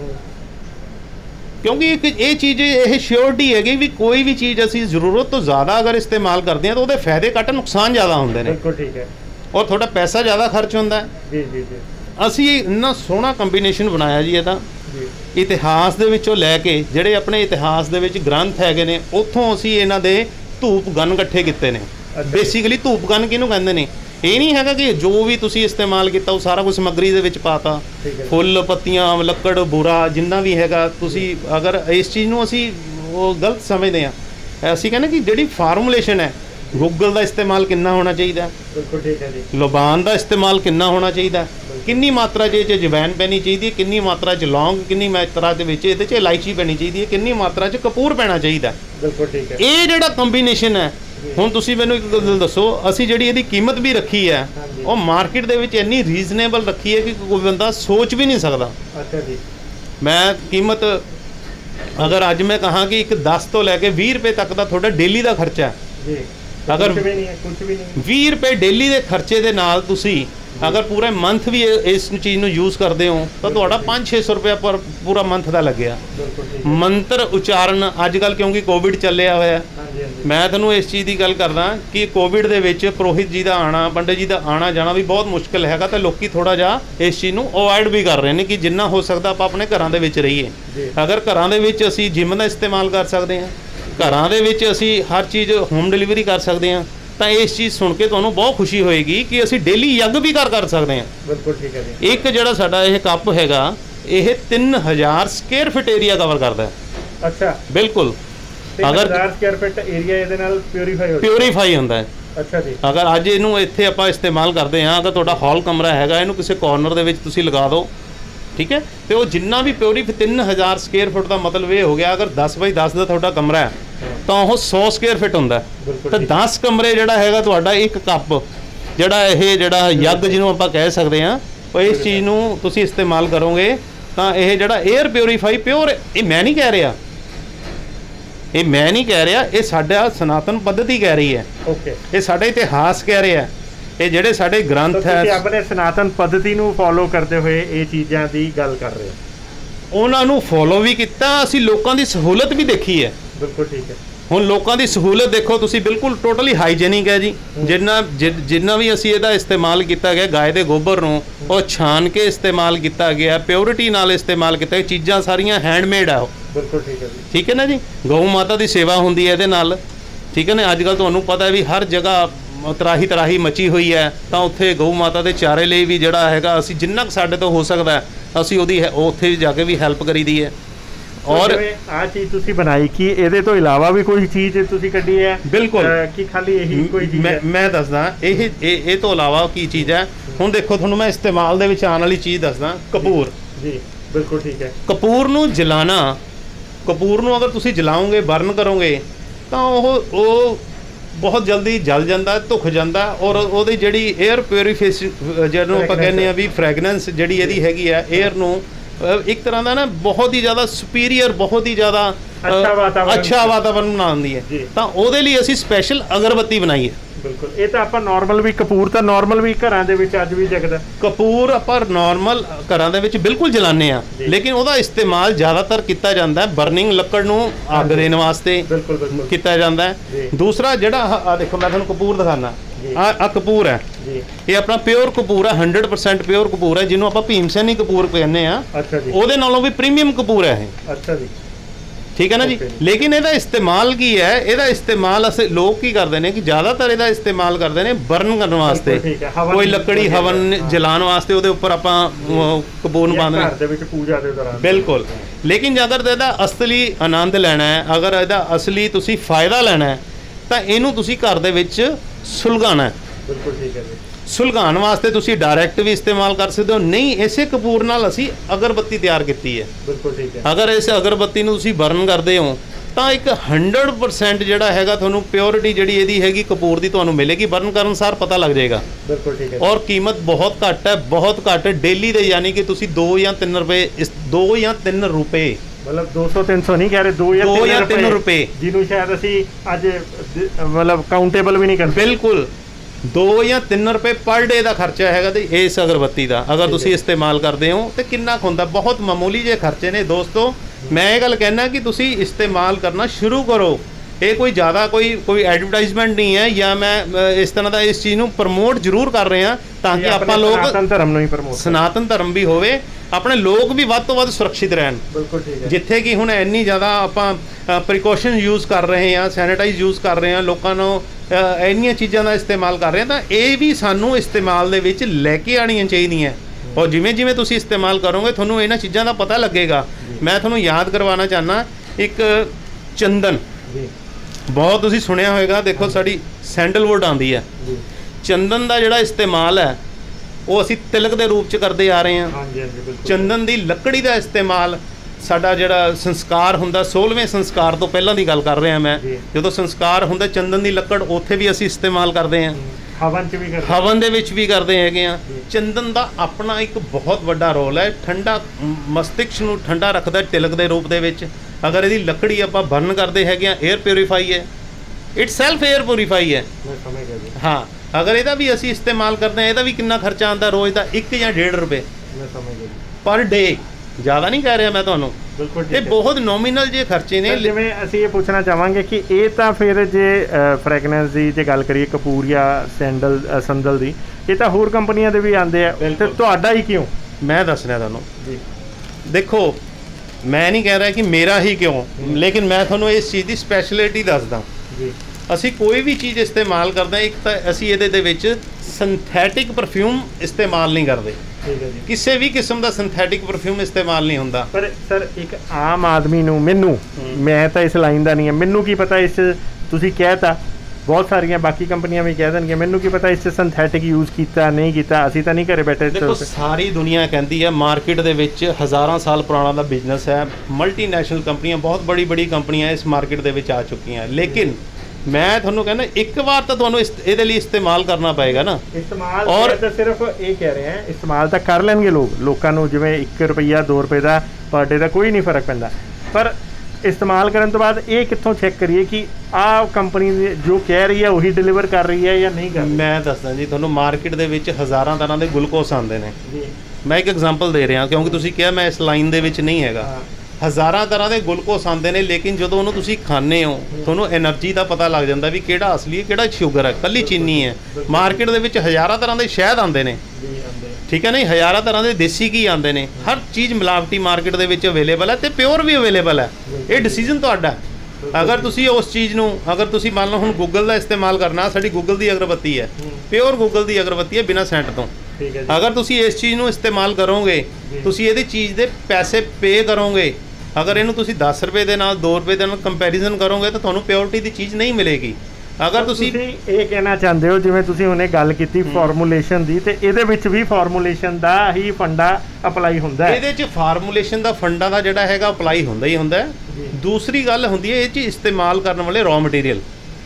ਕਿਉਂਕਿ ਇੱਕ ਇਹ ਚੀਜ਼ ਇਹ ਸ਼ਿਓਰਟੀ ਹੈਗੀ ਵੀ ਕੋਈ ਵੀ ਚੀਜ਼ ਅਸੀਂ ਜ਼ਰੂਰਤ ਤੋਂ ਜ਼ਿਆਦਾ ਅਗਰ ਇਸਤੇਮਾਲ ਕਰਦੇ ਹਾਂ ਤਾਂ ਉਹਦੇ ਫਾਇਦੇ ਘੱਟ ਨੁਕਸਾਨ ਜ਼ਿਆਦਾ ਹੁੰਦੇ ਨੇ। ਬਿਲਕੁਲ ਠੀਕ ਹੈ। ਔਰ ਤੁਹਾਡਾ ਪੈਸਾ ਜ਼ਿਆਦਾ ਖਰਚ ਹੁੰਦਾ ਹੈ। ਜੀ ਜੀ ਜੀ। ਅਸੀਂ ਇੰਨਾ ਸੋਹਣਾ ਕੰਬੀਨੇਸ਼ਨ ਬਣਾਇਆ ਜੀ ਇਹਦਾ। ਇਤਿਹਾਸ ਦੇ ਵਿੱਚੋਂ ਲੈ ਕੇ ਜਿਹੜੇ ਆਪਣੇ ਇਤਿਹਾਸ ਦੇ ਵਿੱਚ ਗ੍ਰੰਥ ਹੈਗੇ ਨੇ ਉੱਥੋਂ ਅਸੀਂ ਇਹਨਾਂ ਦੇ ਧੂਪ ਗਨ ਇਕੱਠੇ ਕੀਤੇ ਨੇ। ਬੇਸਿਕਲੀ ਧੂਪ ਗਨ ਕਿਹਨੂੰ ਕਹਿੰਦੇ ਨੇ? ਇਹ ਨਹੀਂ ਹੈਗਾ ਕਿ ਜੋ ਵੀ ਤੁਸੀਂ ਇਸਤੇਮਾਲ ਕੀਤਾ ਉਹ ਸਾਰਾ ਕੁਝ ਸਮੱਗਰੀ ਦੇ ਵਿੱਚ ਪਾਤਾ, ਫੁੱਲ, ਪੱਤੀਆਂ, ਲੱਕੜ, ਬੂਰਾ, ਜਿੰਨਾ ਵੀ ਹੈਗਾ। ਤੁਸੀਂ ਅਗਰ ਇਸ ਚੀਜ਼ ਨੂੰ ਅਸੀਂ ਉਹ ਗਲਤ ਸਮਝਦੇ ਹਾਂ। ਅਸੀਂ ਕਹਿੰਦੇ ਕਿ ਜਿਹੜੀ ਫਾਰਮੂਲੇਸ਼ਨ ਹੈ, ਗੂਗਲ ਦਾ ਇਸਤੇਮਾਲ ਕਿੰਨਾ ਹੋਣਾ ਚਾਹੀਦਾ, ਬਿਲਕੁਲ ਠੀਕ ਹੈ ਜੀ। ਲੁਬਾਨ ਦਾ ਇਸਤੇਮਾਲ ਕਿੰਨਾ ਹੋਣਾ ਚਾਹੀਦਾ, ਕਿੰਨੀ ਮਾਤਰਾ 'ਚ ਇਹ 'ਚ ਜਵੈਨ ਪੈਣੀ ਚਾਹੀਦੀ ਹੈ, ਕਿੰਨੀ ਮਾਤਰਾ 'ਚ ਲੌਂਗ, ਕਿੰਨੀ ਮਾਤਰਾ ਦੇ ਵਿੱਚ ਇਹਦੇ 'ਚ ਇਲਾਇਚੀ ਪੈਣੀ ਚਾਹੀਦੀ ਹੈ, ਕਿੰਨੀ ਮਾਤਰਾ 'ਚ ਕਪੂਰ ਪੈਣਾ ਚਾਹੀਦਾ। ਬਿਲਕੁਲ ਠੀਕ ਹੈ। ਇਹ ਜਿਹੜਾ ਕੰਬੀਨੇਸ਼ਨ ਹੈ, ਹੁਣ ਤੁਸੀਂ ਮੈਨੂੰ ਇੱਕ ਗੱਲ ਦੱਸੋ, ਅਸੀਂ ਜਿਹੜੀ ਇਹਦੀ ਕੀਮਤ ਵੀ ਰੱਖੀ ਹੈ ਉਹ ਮਾਰਕੀਟ ਦੇ ਵਿੱਚ ਇੰਨੀ ਰੀਜ਼ਨੇਬਲ ਰੱਖੀ ਹੈ ਕਿ ਕੋਈ ਬੰਦਾ ਸੋਚ ਵੀ ਨਹੀਂ ਸਕਦਾ। ਅੱਛਾ ਜੀ। ਮੈਂ ਕੀਮਤ ਅਗਰ ਅੱਜ ਮੈਂ ਕਹਾਂ ਕਿ ਇੱਕ ਦਸ ਤੋਂ ਲੈ ਕੇ ਵੀਹ ਰੁਪਏ ਤੱਕ ਦਾ ਤੁਹਾਡਾ ਡੇਲੀ ਦਾ ਖਰਚਾ ਜੀ, ਅਗਰ ਕੁਝ ਵੀ ਨਹੀਂ ਹੈ, ਕੁਝ ਵੀ ਨਹੀਂ, ਵੀਹ ਰੁਪਏ ਡੇਲੀ ਦੇ ਖਰਚੇ ਦੇ ਨਾਲ ਤੁਸੀਂ ਅਗਰ ਪੂਰੇ ਮੰਥ ਵੀ ਇਸ ਚੀਜ਼ ਨੂੰ ਯੂਜ਼ ਕਰਦੇ ਹੋ ਤਾਂ ਤੁਹਾਡਾ ਪੰਜ ਛੇ ਸੌ ਰੁਪਇਆ ਪਰ ਪੂਰਾ ਮੰਥ ਦਾ ਲੱਗਿਆ। ਮੰਤਰ ਉਚਾਰਨ ਅੱਜ ਕੱਲ੍ਹ ਕਿਉਂਕਿ ਕੋਵਿਡ ਚੱਲਿਆ ਹੋਇਆ, ਮੈਂ ਤੁਹਾਨੂੰ ਇਸ ਚੀਜ਼ ਦੀ ਗੱਲ ਕਰਦਾ ਕਿ ਕੋਵਿਡ ਦੇ ਵਿੱਚ ਪੁਰੋਹਿਤ ਜੀ ਦਾ ਆਉਣਾ, ਪੰਡਿਤ ਜੀ ਦਾ ਆਉਣਾ ਜਾਣਾ ਵੀ ਬਹੁਤ ਮੁਸ਼ਕਿਲ ਹੈਗਾ ਤਾਂ ਲੋਕੀ ਥੋੜ੍ਹਾ ਜਿਹਾ ਇਸ ਚੀਜ਼ ਨੂੰ ਅਵੋਇਡ ਵੀ ਕਰ ਰਹੇ ਨੇ ਕਿ ਜਿੰਨਾ ਹੋ ਸਕਦਾ ਆਪਾਂ ਆਪਣੇ ਘਰਾਂ ਦੇ ਵਿੱਚ ਰਹੀਏ। ਅਗਰ ਘਰਾਂ ਦੇ ਵਿੱਚ ਅਸੀਂ ਜਿਮ ਦਾ ਇਸਤੇਮਾਲ ਕਰ ਸਕਦੇ ਹਾਂ, ਘਰਾਂ ਦੇ ਵਿੱਚ ਅਸੀਂ ਹਰ ਚੀਜ਼ ਹੋਮ ਡਿਲੀਵਰੀ ਕਰ ਸਕਦੇ ਹਾਂ, ਤਾਂ ਇਸ ਚੀਜ਼ ਸੁਣ ਕੇ ਤੁਹਾਨੂੰ ਬਹੁਤ ਖੁਸ਼ੀ ਹੋਏਗੀ ਕਿ ਅਸੀਂ ਡੇਲੀ ਯੱਗ ਵੀ ਕਰ ਕਰ ਸਕਦੇ ਹਾਂ। ਬਿਲਕੁਲ ਠੀਕ ਹੈ ਜੀ। ਇੱਕ ਜਿਹੜਾ ਸਾਡਾ ਇਹ ਕੱਪ ਹੈਗਾ ਇਹ ਤਿੰਨ ਹਜ਼ਾਰ ਸਕੁਅਰ ਫਿਟ ਏਰੀਆ ਕਵਰ ਕਰਦਾ ਹੈ। ਅੱਛਾ। ਬਿਲਕੁਲ। ਅਗਰ ਤਿੰਨ ਹਜ਼ਾਰ ਸਕੁਅਰ ਫਿਟ ਏਰੀਆ ਇਹਦੇ ਨਾਲ ਪਿਊਰੀਫਾਈ ਹੋ ਪਿਊਰੀਫਾਈ ਹੁੰਦਾ ਹੈ। ਅੱਛਾ ਜੀ। ਅਗਰ ਅੱਜ ਇਹਨੂੰ ਇੱਥੇ ਆਪਾਂ ਇਸਤੇਮਾਲ ਕਰਦੇ ਹਾਂ, ਅਗਰ ਤੁਹਾਡਾ ਹਾਲ ਕਮਰਾ ਹੈਗਾ ਇਹਨੂੰ ਕਿਸੇ ਕਾਰਨਰ ਦੇ ਵਿੱਚ ਤੁਸੀਂ ਲਗਾ ਦਿਓ, ਠੀਕ ਹੈ, ਤੇ ਉਹ ਜਿੰਨਾ ਵੀ ਪਿਊਰੀਫਾਈ ਤਿੰਨ ਹਜ਼ਾਰ ਸਕੁਅਰ ਫੁੱਟ ਦਾ ਮਤਲਬ ਇਹ ਹੋ ਗਿਆ ਅਗਰ ਦਸ ਬਾਈ ਦਸ ਦਾ ਤੁਹਾਡਾ ਕਮਰਾ ਹੈ ਤਾਂ ਉਹ ਸੌ ਸਕੁਅਰ ਫਿਟ ਹੁੰਦਾ। ਤਾਂ ਦਸ ਕਮਰੇ ਜਿਹੜਾ ਹੈਗਾ ਤੁਹਾਡਾ ਇੱਕ ਕੱਪ ਜਿਹੜਾ ਇਹ ਜਿਹੜਾ ਯੱਗ ਜਿਹਨੂੰ ਆਪਾਂ ਕਹਿ ਸਕਦੇ ਹਾਂ, ਉਹ ਇਸ ਚੀਜ਼ ਨੂੰ ਤੁਸੀਂ ਇਸਤੇਮਾਲ ਕਰੋਗੇ ਤਾਂ ਇਹ ਜਿਹੜਾ 에ਅਰ ਪਿਊਰੀਫਾਈ ਪਿਓਰ, ਇਹ ਮੈਂ ਨਹੀਂ ਕਹਿ ਰਿਹਾ, ਇਹ ਮੈਂ ਨਹੀਂ ਕਹਿ ਰਿਹਾ, ਇਹ ਸਾਡਾ ਸਨਾਤਨ ਪੱਧਤੀ ਕਹਿ ਰਹੀ ਹੈ। ਓਕੇ। ਇਹ ਸਾਡਾ ਇਤਿਹਾਸ ਕਹਿ ਰਿਹਾ। ਇਹ ਜਿਹੜੇ ਸਾਡੇ ਗ੍ਰੰਥ ਹੈ, ਤੁਸੀਂ ਆਪਣੇ ਸਨਾਤਨ ਪੱਧਤੀ ਨੂੰ ਫੋਲੋ ਕਰਦੇ ਹੋਏ ਇਹ ਚੀਜ਼ਾਂ ਦੀ ਗੱਲ ਕਰ ਰਹੇ ਹੋ। ਉਹਨਾਂ ਨੂੰ ਫੋਲੋ ਵੀ ਕੀਤਾ, ਅਸੀਂ ਲੋਕਾਂ ਦੀ ਸਹੂਲਤ ਵੀ ਦੇਖੀ ਹੈ। बिल्कुल ठीक है। ਹੁਣ ਲੋਕਾਂ ਦੀ ਸਹੂਲਤ ਦੇਖੋ ਤੁਸੀਂ, ਬਿਲਕੁਲ ਟੋਟਲੀ ਹਾਈਜੀਨਿਕ ਹੈ ਜੀ। ਜਿੰਨਾ ਜਿ- ਜਿੰਨਾ ਵੀ ਅਸੀਂ ਇਹਦਾ ਇਸਤੇਮਾਲ ਕੀਤਾ ਗਿਆ ਗਾਏ ਦੇ ਗੋਬਰ ਨੂੰ, ਉਹ ਛਾਣ ਕੇ ਇਸਤੇਮਾਲ ਕੀਤਾ ਗਿਆ, ਪਿਓਰਿਟੀ ਨਾਲ ਇਸਤੇਮਾਲ ਕੀਤਾ ਗਿਆ, ਚੀਜ਼ਾਂ ਸਾਰੀਆਂ ਹੈਂਡਮੇਡ ਆ ਉਹ। ਬਿਲਕੁਲ ਠੀਕ ਹੈ ਜੀ। ਠੀਕ ਹੈ ਨਾ ਜੀ। ਗਊ ਮਾਤਾ ਦੀ ਸੇਵਾ ਹੁੰਦੀ ਹੈ ਇਹਦੇ ਨਾਲ। ਠੀਕ ਹੈ ਨਾ। ਅੱਜ ਕੱਲ੍ਹ ਤੁਹਾਨੂੰ ਪਤਾ ਵੀ ਹਰ ਜਗ੍ਹਾ ਤਰਾਹੀ ਤਰਾਹੀ ਮਚੀ ਹੋਈ ਹੈ, ਤਾਂ ਉੱਥੇ ਗਊ ਮਾਤਾ ਦੇ ਚਾਰੇ ਲਈ ਵੀ ਜਿਹੜਾ ਹੈਗਾ ਅਸੀਂ ਜਿੰਨਾ ਕੁ ਸਾਡੇ ਤੋਂ ਹੋ ਸਕਦਾ ਅਸੀਂ ਉਹਦੀ ਉੱਥੇ ਜਾ ਕੇ ਵੀ ਹੈਲਪ ਕਰੀਦੀ ਹੈ। ਔਰ ਆ ਚੀਜ਼ ਤੁਸੀਂ ਬਣਾਈ ਕਿ ਇਹਦੇ ਤੋਂ ਇਲਾਵਾ ਵੀ ਕੋਈ ਚੀਜ਼ ਤੁਸੀਂ ਕੱਢੀ ਹੈ? ਬਿਲਕੁਲ ਕਿ ਖਾਲੀ ਇਹੀ ਕੋਈ ਚੀਜ਼ ਹੈ? ਮੈਂ ਦੱਸਦਾ ਇਹ ਇਹ ਇਹ ਤੋਂ ਇਲਾਵਾ ਕੀ ਚੀਜ਼ ਹੈ। ਹੁਣ ਦੇਖੋ ਤੁਹਾਨੂੰ ਮੈਂ ਇਸਤੇਮਾਲ ਦੇ ਵਿੱਚ ਆਉਣ ਵਾਲੀ ਚੀਜ਼ ਦੱਸਦਾ। ਕਪੂਰ ਜੀ ਬਿਲਕੁਲ ਠੀਕ ਹੈ। ਕਪੂਰ ਨੂੰ ਜਲਾਣਾ, ਕਪੂਰ ਨੂੰ ਅਗਰ ਤੁਸੀਂ ਜਲਾਓਗੇ, ਬਰਨ ਕਰੋਗੇ, ਤਾਂ ਉਹ ਉਹ ਬਹੁਤ ਜਲਦੀ ਜਲ ਜਾਂਦਾ, ਧੁੱਖ ਜਾਂਦਾ, ਔਰ ਉਹਦੀ ਜਿਹੜੀ 에ਅਰ ਪਿਊਰੀਫਿਕੇਸ਼ਨ ਜਿਹਨੂੰ ਆਪਾਂ ਕਹਿੰਦੇ ਆ ਵੀ ਫ੍ਰੈਗਨੈਂਸ ਜਿਹੜੀ ਇਹਦੀ ਹੈਗੀ ਆ 에ਅਰ ਨੂੰ ਇੱਕ ਤਰ੍ਹਾਂ ਦਾ ਨਾ ਬਹੁਤ ਹੀ ਜ਼ਿਆਦਾ ਸੁਪੀਰੀਅਰ, ਬਹੁਤ ਹੀ ਜ਼ਿਆਦਾ ਅੱਛਾ ਵਾਤਾਵਰਨ ਬਣਾਉਂਦੀ ਹੈ। ਤਾਂ ਉਹਦੇ ਲਈ ਅਸੀਂ ਸਪੈਸ਼ਲ ਅਗਰਬੱਤੀ ਬਣਾਈ ਹੈ। ਬਿਲਕੁਲ। ਇਹ ਤਾਂ ਆਪਾਂ ਨਾਰਮਲ ਵੀ ਕਪੂਰ ਤਾਂ ਨਾਰਮਲ ਵੀ ਘਰਾਂ ਦੇ ਵਿੱਚ ਅੱਜ ਵੀ ਜਗਦਾ। ਕਪੂਰ ਆਪਾਂ ਨਾਰਮਲ ਘਰਾਂ ਦੇ ਵਿੱਚ ਬਿਲਕੁਲ ਜਲਾਉਂਦੇ ਆ, ਲੇਕਿਨ ਉਹਦਾ ਇਸਤੇਮਾਲ ਜ਼ਿਆਦਾਤਰ ਕੀਤਾ ਜਾਂਦਾ ਹੈ ਬਰਨਿੰਗ ਲੱਕੜ ਨੂੰ ਅੱਗ ਦੇਣ ਵਾਸਤੇ ਕੀਤਾ ਜਾਂਦਾ ਹੈ। ਦੂਸਰਾ ਜਿਹੜਾ ਆ ਦੇਖੋ ਮੈਂ ਤੁਹਾਨੂੰ ਕਪੂਰ ਦਿਖਾਣਾ, ਆ ਆ ਕਪੂਰ ਹੈ ਜੀ। ਇਹ ਆਪਣਾ ਪਿਓਰ ਕਪੂਰ ਹੈ, ਹੰਡਰਡ ਪਰਸੈਂਟ ਪਿਓਰ ਕਪੂਰ ਹੈ, ਜਿਹਨੂੰ ਆਪਾਂ ਭੀਮ ਸੈਨੀ ਕਪੂਰ ਕਹਿੰਦੇ ਆ। ਅੱਛਾ ਜੀ। ਉਹਦੇ ਨਾਲੋਂ ਵੀ ਪ੍ਰੀਮੀਅਮ ਕਪੂਰ ਹੈ ਇਹ। ਅੱਛਾ ਜੀ। ਠੀਕ ਹੈ ਨਾ ਜੀ। ਲੇਕਿਨ ਇਹਦਾ ਇਸਤੇਮਾਲ ਕੀ ਹੈ, ਇਹਦਾ ਇਸਤੇਮਾਲ ਅਸੀਂ ਲੋਕ ਕੀ ਕਰਦੇ ਨੇ ਕਿ ਜ਼ਿਆਦਾਤਰ ਇਹਦਾ ਇਸਤੇਮਾਲ ਕਰਦੇ ਨੇ ਬਰਨ ਕਰਨ ਵਾਸਤੇ, ਕੋਈ ਲੱਕੜੀ ਹਵਨ ਜਲਾਉਣ ਵਾਸਤੇ ਉਹਦੇ ਉੱਪਰ ਆਪਾਂ ਕਪੂਰ ਨੂੰ ਬਾਂਧਦੇ ਘਰ ਦੇ ਵਿੱਚ ਪੂਜਾ ਦੇ ਦੌਰਾਨ। ਬਿਲਕੁਲ। ਲੇਕਿਨ ਅਗਰ ਇਹਦਾ ਅਸਲੀ ਆਨੰਦ ਲੈਣਾ ਹੈ, ਅਗਰ ਇਹਦਾ ਅਸਲੀ ਤੁਸੀਂ ਫਾਇਦਾ ਲੈਣਾ ਹੈ, ਤਾਂ ਇਹਨੂੰ ਤੁਸੀਂ ਘਰ ਦੇ ਵਿੱਚ ਸੁਲਗਾਉਣਾ ਹੈ। ਬਿਲਕੁਲ ਠੀਕ ਹੈ ਜੀ। ਸੁਲਗਾਉਣ ਵਾਸਤੇ ਤੁਸੀਂ ਡਾਇਰੈਕਟ ਵੀ ਇਸਤੇਮਾਲ ਕਰ ਸਕਦੇ ਹੋ, ਨਹੀਂ ਇਸੇ ਕਪੂਰ ਨਾਲ ਅਸੀਂ ਅਗਰਬੱਤੀ ਤਿਆਰ ਕੀਤੀ ਹੈ। ਬਿਲਕੁਲ ਠੀਕ ਹੈ। ਅਗਰ ਇਸ ਅਗਰਬੱਤੀ ਨੂੰ ਤੁਸੀਂ ਬਰਨ ਕਰਦੇ ਹੋ ਤਾਂ ਇੱਕ ਹੰਡਰਡ ਪਰਸੈਂਟ ਜਿਹੜਾ ਹੈਗਾ ਤੁਹਾਨੂੰ ਪਿਓਰਿਟੀ ਜਿਹੜੀ ਇਹਦੀ ਹੈਗੀ ਕਪੂਰ ਦੀ ਤੁਹਾਨੂੰ ਮਿਲੇਗੀ। ਬਰਨ ਕਰਨ ਸਾਰ ਪਤਾ ਲੱਗ ਜਾਏਗਾ। ਬਿਲਕੁਲ ਠੀਕ ਹੈ। ਔਰ ਕੀਮਤ ਬਹੁਤ ਘੱਟ ਹੈ, ਬਹੁਤ ਘੱਟ ਡੇਲੀ ਦੇ, ਯਾਨੀ ਕਿ ਤੁਸੀਂ ਦੋ ਜਾਂ ਤਿੰਨ ਰੁਪਏ ਇਸ ਦੋ ਜਾਂ ਤਿੰਨ ਰੁਪਏ ਮਤਲਬ ਦੋ ਸੌ ਤਿੰਨ ਸੌ ਨਹੀਂ ਕਹਿ ਰਹੇ, ਦੋ ਜਾਂ ਤਿੰਨ ਰੁਪਏ, ਜਿਹਨੂੰ ਸ਼ਾਇਦ ਅਸੀਂ ਅੱਜ ਮਤਲਬ ਕਾਊਂਟੇਬਲ ਵੀ ਨਹੀਂ ਕਰਦੇ। ਬਿਲਕੁਲ ਦੋ ਜਾਂ ਤਿੰਨ ਰੁਪਏ ਪਰ ਡੇ ਦਾ ਖਰਚਾ ਹੈਗਾ ਤੇ ਇਸ ਅਗਰਬੱਤੀ ਦਾ ਅਗਰ ਤੁਸੀਂ ਇਸਤੇਮਾਲ ਕਰਦੇ ਹੋ ਤੇ ਕਿੰਨਾ ਕੁ ਹੁੰਦਾ, ਬਹੁਤ ਮਾਮੂਲੀ ਜਿਹੇ ਖਰਚੇ ਨੇ ਦੋਸਤੋ। ਮੈਂ ਇਹ ਗੱਲ ਕਹਿਣਾ ਕਿ ਤੁਸੀਂ ਇਸਤੇਮਾਲ ਕਰਨਾ ਸ਼ੁਰੂ ਕਰੋ। ਇਹ ਕੋਈ ਜ਼ਿਆਦਾ ਕੋਈ ਕੋਈ ਐਡਵਰਟਾਈਜ਼ਮੈਂਟ ਨਹੀਂ ਹੈ, ਜਾਂ ਮੈਂ ਇਸ ਤਰ੍ਹਾਂ ਦਾ ਇਸ ਚੀਜ਼ ਨੂੰ ਪ੍ਰਮੋਟ ਜ਼ਰੂਰ ਕਰ ਰਹੇ ਹਾਂ ਤਾਂ ਕਿ ਆਪਾਂ ਲੋਕ ਸਨਾਤਨ ਧਰਮ ਨੂੰ ਹੀ ਪ੍ਰਮੋਟ, ਸਨਾਤਨ ਧਰਮ ਵੀ ਹੋਵੇ, ਆਪਣੇ ਲੋਕ ਵੀ ਵੱਧ ਤੋਂ ਵੱਧ ਸੁਰੱਖਿਅਤ ਰਹਿਣ। ਬਿਲਕੁਲ ਠੀਕ ਹੈ। ਜਿੱਥੇ ਕਿ ਹੁਣ ਇੰਨੀ ਜ਼ਿਆਦਾ ਆਪਾਂ ਪ੍ਰੀਕਾਸ਼ਨ ਯੂਜ਼ ਕਰ ਰਹੇ ਹਾਂ, ਸੈਨੀਟਾਈਜ਼ ਯੂਜ਼ ਕਰ ਰਹੇ ਹਾਂ, ਲੋਕਾਂ ਨੂੰ ਇੰਨੀਆਂ ਚੀਜ਼ਾਂ ਦਾ ਇਸਤੇਮਾਲ ਕਰ ਰਹੇ ਹਾਂ, ਤਾਂ ਇਹ ਵੀ ਸਾਨੂੰ ਇਸਤੇਮਾਲ ਦੇ ਵਿੱਚ ਲੈ ਕੇ ਆਉਣੀਆਂ ਚਾਹੀਦੀਆਂ। ਔਰ ਜਿਵੇਂ ਜਿਵੇਂ ਤੁਸੀਂ ਇਸਤੇਮਾਲ ਕਰੋਗੇ ਤੁਹਾਨੂੰ ਇਹਨਾਂ ਚੀਜ਼ਾਂ ਦਾ ਪਤਾ ਲੱਗੇਗਾ। ਮੈਂ ਤੁਹਾਨੂੰ ਯਾਦ ਕਰਵਾਉਣਾ ਚਾਹੁੰਦਾ ਇੱਕ ਚੰਦਨ, ਬਹੁਤ ਤੁਸੀਂ ਸੁਣਿਆ ਹੋਵੇਗਾ, ਦੇਖੋ ਸਾਡੀ ਸੈਂਡਲਵੁੱਡ ਆਉਂਦੀ ਹੈ, ਚੰਦਨ ਦਾ ਜਿਹੜਾ ਇਸਤੇਮਾਲ ਹੈ ਉਹ ਅਸੀਂ ਤਿਲਕ ਦੇ ਰੂਪ 'ਚ ਕਰਦੇ ਆ ਰਹੇ ਹਾਂ। ਚੰਦਨ ਦੀ ਲੱਕੜੀ ਦਾ ਇਸਤੇਮਾਲ ਸਾਡਾ ਜਿਹੜਾ ਸੰਸਕਾਰ ਹੁੰਦਾ, ਸੋਲਵੇਂ ਸੰਸਕਾਰ ਤੋਂ ਪਹਿਲਾਂ ਦੀ ਗੱਲ ਕਰ ਰਿਹਾ ਮੈਂ, ਜਦੋਂ ਸੰਸਕਾਰ ਹੁੰਦਾ ਚੰਦਨ ਦੀ ਲੱਕੜ ਉੱਥੇ ਵੀ ਅਸੀਂ ਇਸਤੇਮਾਲ ਕਰਦੇ ਹਾਂ, ਹਵਨ 'ਚ ਵੀ ਕਰਦੇ, ਹਵਨ ਦੇ ਵਿੱਚ ਵੀ ਕਰਦੇ ਹੈਗੇ ਆ। ਚੰਦਨ ਦਾ ਆਪਣਾ ਇੱਕ ਬਹੁਤ ਵੱਡਾ ਰੋਲ ਹੈ, ਠੰਡਾ ਮਸਤਿਸ਼ਕ ਨੂੰ ਠੰਡਾ ਰੱਖਦਾ ਤਿਲਕ ਦੇ ਰੂਪ ਦੇ ਵਿੱਚ। ਅਗਰ ਇਹਦੀ ਲੱਕੜੀ ਆਪਾਂ ਬਰਨ ਕਰਦੇ ਹੈਗੇ ਆ, 에ਅਰ ਪਿਊਰੀਫਾਈ ਹੈ, ਇਟ ਸੈਲਫ 에ਅਰ ਪਿਊਰੀਫਾਈ ਹੈ। ਹਾਂ, ਅਗਰ ਇਹਦਾ ਵੀ ਅਸੀਂ ਇਸਤੇਮਾਲ ਕਰਦੇ ਹਾਂ, ਇਹਦਾ ਵੀ ਕਿੰਨਾ ਖਰਚਾ ਆਉਂਦਾ ਰੋਜ਼ ਦਾ, ਇੱਕ ਜਾਂ ਡੇਢ ਰੁਪਏ ਪਰ ਡੇ, ਜ਼ਿਆਦਾ ਨਹੀਂ ਕਹਿ ਰਿਹਾ ਮੈਂ ਤੁਹਾਨੂੰ। ਇਹ ਬਹੁਤ ਨੋਮੀਨਲ ਜੇ ਖਰਚੇ ਨੇ। ਜਿਵੇਂ ਅਸੀਂ ਇਹ ਪੁੱਛਣਾ ਚਾਹਾਂਗੇ ਕਿ ਇਹ ਤਾਂ ਫਿਰ ਜੇ ਫ੍ਰੈਗਨੈਂਸ ਦੀ ਜੇ ਗੱਲ ਕਰੀਏ ਕਪੂਰ ਜਾਂ ਸੈਂਡਲ ਸੰਦਲ ਦੀ, ਇਹ ਤਾਂ ਹੋਰ ਕੰਪਨੀਆਂ ਦੇ ਵੀ ਆਉਂਦੇ ਆ, ਤੇ ਤੁਹਾਡਾ ਹੀ ਕਿਉਂ? ਮੈਂ ਦੱਸ ਰਿਹਾ ਤੁਹਾਨੂੰ ਜੀ। ਦੇਖੋ ਮੈਂ ਨਹੀਂ ਕਹਿ ਰਿਹਾ ਕਿ ਮੇਰਾ ਹੀ ਕਿਉਂ, ਲੇਕਿਨ ਮੈਂ ਤੁਹਾਨੂੰ ਇਸ ਚੀਜ਼ ਦੀ ਸਪੈਸ਼ਲਿਟੀ ਦੱਸਦਾ ਜੀ। ਅਸੀਂ ਕੋਈ ਵੀ ਚੀਜ਼ ਇਸਤੇਮਾਲ ਕਰਦੇ ਹਾਂ, ਇੱਕ ਤਾਂ ਅਸੀਂ ਇਹਦੇ ਦੇ ਵਿੱਚ ਸਿੰਥੈਟਿਕ ਪਰਫਿਊਮ ਇਸਤੇਮਾਲ ਨਹੀਂ ਕਰਦੇ। ਠੀਕ ਹੈ ਜੀ। ਕਿਸੇ ਵੀ ਕਿਸਮ ਦਾ ਸਿੰਥੈਟਿਕ ਪਰਫਿਊਮ ਇਸਤੇਮਾਲ ਨਹੀਂ ਹੁੰਦਾ। ਪਰ ਸਰ ਇੱਕ ਆਮ ਆਦਮੀ ਨੂੰ, ਮੈਨੂੰ, ਮੈਂ ਤਾਂ ਇਸ ਲਾਈਨ ਦਾ ਨਹੀਂ ਹੈ, ਮੈਨੂੰ ਕੀ ਪਤਾ ਇਸ ਤੁਸੀਂ ਕਹਿ ਤਾ, ਬਹੁਤ ਸਾਰੀਆਂ ਬਾਕੀ ਕੰਪਨੀਆਂ ਵੀ ਕਹਿ ਦੇਣਗੀਆਂ, ਮੈਨੂੰ ਕੀ ਪਤਾ ਇਸ 'ਚ ਸਿੰਥੈਟਿਕ ਯੂਜ਼ ਕੀਤਾ ਨਹੀਂ ਕੀਤਾ, ਅਸੀਂ ਤਾਂ ਨਹੀਂ ਘਰੇ ਬੈਠੇ। ਦੇਖੋ ਸਾਰੀ ਦੁਨੀਆ ਕਹਿੰਦੀ ਹੈ, ਮਾਰਕੀਟ ਦੇ ਵਿੱਚ ਹਜ਼ਾਰਾਂ ਸਾਲ ਪੁਰਾਣਾ ਦਾ ਬਿਜ਼ਨਸ ਹੈ, ਮਲਟੀਨੈਸ਼ਨਲ ਕੰਪਨੀਆਂ, ਬਹੁਤ ਬੜੀ ਬੜੀ ਕੰਪਨੀਆਂ ਇਸ ਮਾਰਕੀਟ ਦੇ ਵਿੱਚ ਆ ਚੁੱਕੀਆਂ, ਲੇਕਿਨ ਮੈਂ ਤੁਹਾਨੂੰ ਕਹਿੰਦਾ ਇੱਕ ਵਾਰ ਤਾਂ ਤੁਹਾਨੂੰ ਇਸ ਇਹਦੇ ਲਈ ਇਸਤੇਮਾਲ ਕਰਨਾ ਪਏਗਾ ਨਾ। ਇਸਤੇਮਾਲ ਔਰ ਤਾਂ ਸਿਰਫ ਇਹ ਕਹਿ ਰਹੇ ਹਾਂ, ਇਸਤੇਮਾਲ ਤਾਂ ਕਰ ਲੈਣਗੇ ਲੋਕ, ਲੋਕਾਂ ਨੂੰ ਜਿਵੇਂ ਇੱਕ ਰੁਪਈਆ ਦੋ ਰੁਪਏ ਦਾ ਪਰ ਡੇ ਦਾ ਕੋਈ ਨਹੀਂ ਫਰਕ ਪੈਂਦਾ, ਪਰ ਇਸਤੇਮਾਲ ਕਰਨ ਤੋਂ ਬਾਅਦ ਇਹ ਕਿੱਥੋਂ ਚੈੱਕ ਕਰੀਏ ਕਿ ਆਹ ਕੰਪਨੀ ਜੋ ਕਹਿ ਰਹੀ ਹੈ ਉਹੀ ਡਿਲੀਵਰ ਕਰ ਰਹੀ ਹੈ ਜਾਂ ਨਹੀਂ ਕਰ ਰਹੀ? ਮੈਂ ਦੱਸਦਾ ਜੀ ਤੁਹਾਨੂੰ, ਮਾਰਕੀਟ ਦੇ ਵਿੱਚ ਹਜ਼ਾਰਾਂ ਤਰ੍ਹਾਂ ਦੇ ਗਲੂਕੋਸ ਆਉਂਦੇ ਨੇ ਜੀ। ਮੈਂ ਇੱਕ ਐਗਜ਼ਾਮਪਲ ਦੇ ਰਿਹਾ ਕਿਉਂਕਿ ਤੁਸੀਂ ਕਿਹਾ ਮੈਂ ਇਸ ਲਾਈਨ ਦੇ ਵਿੱਚ ਨਹੀਂ ਹੈਗਾ। ਹਜ਼ਾਰਾਂ ਤਰ੍ਹਾਂ ਦੇ ਗਲੂਕੋਸ ਆਉਂਦੇ ਨੇ, ਲੇਕਿਨ ਜਦੋਂ ਉਹਨੂੰ ਤੁਸੀਂ ਖਾਂਦੇ ਹੋ ਤੁਹਾਨੂੰ એનર્ਜੀ ਦਾ ਪਤਾ ਲੱਗ ਜਾਂਦਾ ਵੀ ਕਿਹੜਾ ਅਸਲੀ ਹੈ ਕਿਹੜਾ ਸ਼ੂਗਰ ਹੈ, ਕੱਲੀ ਚੀਨੀ ਹੈ। ਮਾਰਕੀਟ ਦੇ ਵਿੱਚ ਹਜ਼ਾਰਾਂ ਤਰ੍ਹਾਂ ਦੇ ਸ਼ਹਿਦ ਆਉਂਦੇ ਨੇ, ਠੀਕ ਹੈ ਨਹੀਂ, ਹਜ਼ਾਰਾਂ ਤਰ੍ਹਾਂ ਦੇ ਦੇਸੀ ਘੀ ਆਉਂਦੇ ਨੇ, ਹਰ ਚੀਜ਼ ਮਿਲਾਵਟੀ ਮਾਰਕੀਟ ਦੇ ਵਿੱਚ ਅਵੇਲੇਬਲ ਹੈ ਤੇ ਪਿਓਰ ਵੀ ਅਵੇਲੇਬਲ ਹੈ। ਇਹ ਡਿਸੀਜਨ ਤੁਹਾਡਾ ਹੈ। ਅਗਰ ਤੁਸੀਂ ਉਸ ਚੀਜ਼ ਨੂੰ, ਅਗਰ ਤੁਸੀਂ ਮੰਨ ਲਓ ਹੁਣ ਗੂਗਲ ਦਾ ਇਸਤੇਮਾਲ ਕਰਨਾ, ਸਾਡੀ ਗੂਗਲ ਦੀ ਅਗਰਬੱਤੀ ਹੈ, ਪਿਓਰ ਗੂਗਲ ਦੀ ਅਗਰਬੱਤੀ ਹੈ ਬਿਨਾਂ ਸੈਂਟ ਤੋਂ। ਅਗਰ ਤੁਸੀਂ ਇਸ ਚੀਜ਼ ਨੂੰ ਇਸਤੇਮਾਲ ਕਰੋਗੇ, ਤੁਸੀਂ ਇਹਦੀ ਚੀਜ਼ ਦੇ ਪੈਸੇ ਪੇ ਕਰੋਗੇ, ਅਗਰ ਇਹਨੂੰ ਤੁਸੀਂ ਦਸ ਰੁਪਏ ਦੇ ਨਾਲ ਦੋ ਰੁਪਏ ਦੇ ਨਾਲ ਕੰਪੈਰੀਜ਼ਨ ਕਰੋਗੇ ਤਾਂ ਤੁਹਾਨੂੰ ਪਿਓਰਿਟੀ ਦੀ ਚੀਜ਼ ਨਹੀਂ ਮਿਲੇਗੀ। ਅਗਰ ਤੁਸੀਂ ਇਹ ਕਹਿਣਾ ਚਾਹੁੰਦੇ ਹੋ, ਜਿਵੇਂ ਤੁਸੀਂ ਹੁਣੇ ਗੱਲ ਕੀਤੀ ਫਾਰਮੂਲੇਸ਼ਨ ਦੀ, ਤੇ ਇਹਦੇ ਵਿੱਚ ਵੀ ਫਾਰਮੂਲੇਸ਼ਨ ਦਾ ਹੀ ਫੰਡਾ ਅਪਲਾਈ ਹੁੰਦਾ ਹੈ। ਇਹਦੇ 'ਚ ਫਾਰਮੂਲੇਸ਼ਨ ਦਾ ਫੰਡਾ ਦਾ ਜਿਹੜਾ ਹੈਗਾ ਅਪਲਾਈ ਹੁੰਦਾ ਹੀ ਹੁੰਦਾ ਹੈ। ਦੂਸਰੀ ਗੱਲ ਹੁੰਦੀ ਹੈ ਇਹ 'ਚ ਇਸਤੇਮਾਲ ਕਰਨ ਵਾਲੇ ਰॉ ਮਟੀਰੀਅਲ,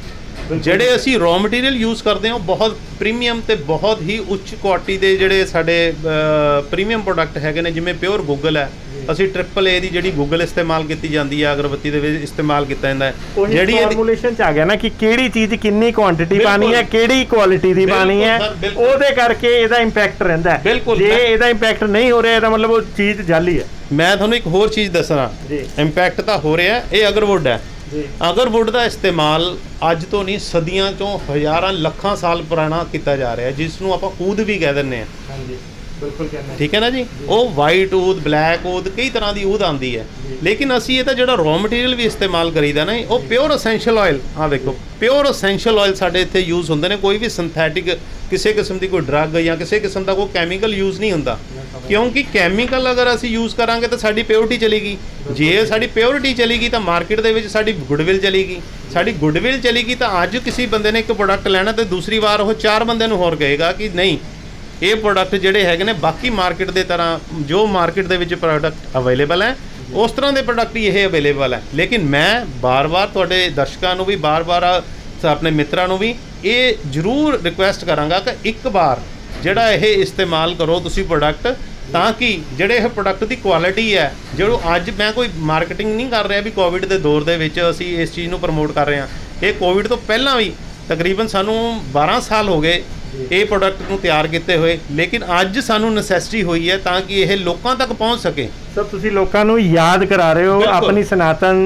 ਜਿਹੜੇ ਅਸੀਂ ਰॉ ਮਟੀਰੀਅਲ ਯੂਜ਼ ਕਰਦੇ ਹਾਂ ਬਹੁਤ ਪ੍ਰੀਮੀਅਮ ਤੇ ਬਹੁਤ ਹੀ ਉੱਚ ਕੁਆਲਿਟੀ ਦੇ ਜਿਹੜੇ ਸਾਡੇ ਪ੍ਰੀਮੀਅਮ ਪ੍ਰੋਡਕਟ ਹੈਗੇ ਨੇ। ਜਿਵੇਂ ਪਿਓਰ ਗੂਗਲ ਹੈ, ਅਸੀਂ ਟ੍ਰਿਪਲ ਏ ਦੀ ਜਿਹੜੀ ਗੂਗਲ ਇਸਤੇਮਾਲ ਕੀਤੀ ਜਾਂਦੀ ਹੈ, ਅਗਰਬੱਤੀ ਦੇ ਵਿੱਚ ਇਸਤੇਮਾਲ ਕੀਤਾ ਜਾਂਦਾ ਹੈ। ਜਿਹੜੀ ਫਾਰਮੂਲੇਸ਼ਨ ਚ ਆ ਗਿਆ ਨਾ ਕਿ ਕਿਹੜੀ ਚੀਜ਼ ਕਿੰਨੀ ਕੁਆਂਟੀਟੀ ਪਾਣੀ ਹੈ, ਕਿਹੜੀ ਕੁਆਲਿਟੀ ਦੀ ਪਾਣੀ ਹੈ, ਉਹਦੇ ਕਰਕੇ ਇਹਦਾ ਇੰਪੈਕਟ ਰਹਿੰਦਾ ਹੈ। ਜੇ ਇਹਦਾ ਇੰਪੈਕਟ ਨਹੀਂ ਹੋ ਰਿਹਾ ਇਹਦਾ ਮਤਲਬ ਉਹ ਚੀਜ਼ ਜਾਲੀ ਹੈ। ਮੈਂ ਤੁਹਾਨੂੰ ਇੱਕ ਹੋਰ ਚੀਜ਼ ਦੱਸਣਾ, ਇੰਪੈਕਟ ਤਾਂ ਹੋ ਰਿਹਾ, ਇਹ ਅਗਰਵੁੱਡ ਹੈ। ਅਗਰਵੁੱਡ ਦਾ ਇਸਤੇਮਾਲ ਅੱਜ ਤੋਂ ਨਹੀਂ ਸਦੀਆਂ ਚੋਂ ਹਜ਼ਾਰਾਂ ਲੱਖਾਂ ਸਾਲ ਪੁਰਾਣਾ ਕੀਤਾ ਜਾ ਰਿਹਾ, ਜਿਸ ਨੂੰ ਆਪਾਂ ਊਦ ਵੀ ਕਹਿ ਦਿੰਦੇ ਹਾਂ। ਬਿਲਕੁਲ ਕਹਿੰਦੇ, ਠੀਕ ਹੈ ਨਾ ਜੀ। ਉਹ ਵਾਈਟ ਊਦ, ਬਲੈਕ ਊਦ, ਕਈ ਤਰ੍ਹਾਂ ਦੀ ਊਦ ਆਉਂਦੀ ਹੈ, ਲੇਕਿਨ ਅਸੀਂ ਇਹਦਾ ਜਿਹੜਾ ਰॉ ਮਟੀਰੀਅਲ ਵੀ ਇਸਤੇਮਾਲ ਕਰੀਦਾ ਨਾ, ਉਹ ਪਿਓਰ ਅਸੈਂਸ਼ੀਅਲ ਆਇਲ। ਆਹ ਦੇਖੋ, ਪਿਓਰ ਅਸੈਂਸ਼ੀਅਲ ਆਇਲ ਸਾਡੇ ਇੱਥੇ ਯੂਜ਼ ਹੁੰਦੇ ਨੇ। ਕੋਈ ਵੀ ਸਿੰਥੈਟਿਕ ਕਿਸੇ ਕਿਸਮ ਦੀ ਕੋਈ ਡਰੱਗ ਜਾਂ ਕਿਸੇ ਕਿਸਮ ਦਾ ਕੋਈ ਕੈਮੀਕਲ ਯੂਜ਼ ਨਹੀਂ ਹੁੰਦਾ, ਕਿਉਂਕਿ ਕੈਮੀਕਲ ਅਗਰ ਅਸੀਂ ਯੂਜ਼ ਕਰਾਂਗੇ ਤਾਂ ਸਾਡੀ ਪਿਓਰਿਟੀ ਚਲੇਗੀ। ਜੇ ਸਾਡੀ ਪਿਓਰਿਟੀ ਚਲੇਗੀ ਤਾਂ ਮਾਰਕੀਟ ਦੇ ਵਿੱਚ ਸਾਡੀ ਗੁੱਡਵਿਲ ਚਲੇਗੀ। ਸਾਡੀ ਗੁੱਡਵਿਲ ਚਲੇਗੀ ਤਾਂ ਅੱਜ ਕਿਸੇ ਬੰਦੇ ਨੇ ਇੱਕ ਪ੍ਰੋਡਕਟ ਲੈਣਾ ਤੇ ਦੂਸਰੀ ਵਾਰ ਉਹ ਚਾਰ ਬੰਦਿਆਂ ਨੂੰ ਹੋਰ ਕਹੇਗਾ ਕਿ ਨਹੀਂ, ਇਹ ਪ੍ਰੋਡਕਟ ਜਿਹੜੇ ਹੈਗੇ ਨੇ ਬਾਕੀ ਮਾਰਕੀਟ ਦੇ ਤਰ੍ਹਾਂ, ਜੋ ਮਾਰਕੀਟ ਦੇ ਵਿੱਚ ਪ੍ਰੋਡਕਟ ਅਵੇਲੇਬਲ ਹੈ ਉਸ ਤਰ੍ਹਾਂ ਦੇ ਪ੍ਰੋਡਕਟ ਹੀ ਇਹ ਅਵੇਲੇਬਲ ਹੈ। ਲੇਕਿਨ ਮੈਂ ਬਾਰ-ਬਾਰ ਤੁਹਾਡੇ ਦਰਸ਼ਕਾਂ ਨੂੰ ਵੀ, ਬਾਰ-ਬਾਰ ਆਪਣੇ ਮਿੱਤਰਾਂ ਨੂੰ ਵੀ ਇਹ ਜ਼ਰੂਰ ਰਿਕੁਐਸਟ ਕਰਾਂਗਾ ਕਿ ਇੱਕ ਵਾਰ ਜਿਹੜਾ ਇਹ ਇਸਤੇਮਾਲ ਕਰੋ ਤੁਸੀਂ ਪ੍ਰੋਡਕਟ, ਤਾਂ ਕਿ ਜਿਹੜੇ ਇਹ ਪ੍ਰੋਡਕਟ ਦੀ ਕੁਆਲਿਟੀ ਹੈ, ਜਿਹੜੋ ਅੱਜ ਮੈਂ ਕੋਈ ਮਾਰਕੀਟਿੰਗ ਨਹੀਂ ਕਰ ਰਿਹਾ ਵੀ ਕੋਵਿਡ ਦੇ ਦੌਰ ਦੇ ਵਿੱਚ ਅਸੀਂ ਇਸ ਚੀਜ਼ ਨੂੰ ਪ੍ਰਮੋਟ ਕਰ ਰਹੇ ਹਾਂ। ਇਹ ਕੋਵਿਡ ਤੋਂ ਪਹਿਲਾਂ ਵੀ ਤਕਰੀਬਨ ਸਾਨੂੰ ਬਾਰਾਂ ਸਾਲ ਹੋ ਗਏ ਇਹ ਪ੍ਰੋਡਕਟ ਨੂੰ ਤਿਆਰ ਕੀਤੇ ਹੋਏ, ਲੇਕਿਨ ਅੱਜ ਸਾਨੂੰ ਨੈਸੈਸਿਟੀ ਹੋਈ ਹੈ ਤਾਂ ਕਿ ਇਹ ਲੋਕਾਂ ਤੱਕ ਪਹੁੰਚ ਸਕੇ। ਸਰ ਤੁਸੀਂ ਲੋਕਾਂ ਨੂੰ ਯਾਦ ਕਰਾ ਰਹੇ ਹੋ ਆਪਣੀ ਸਨਾਤਨ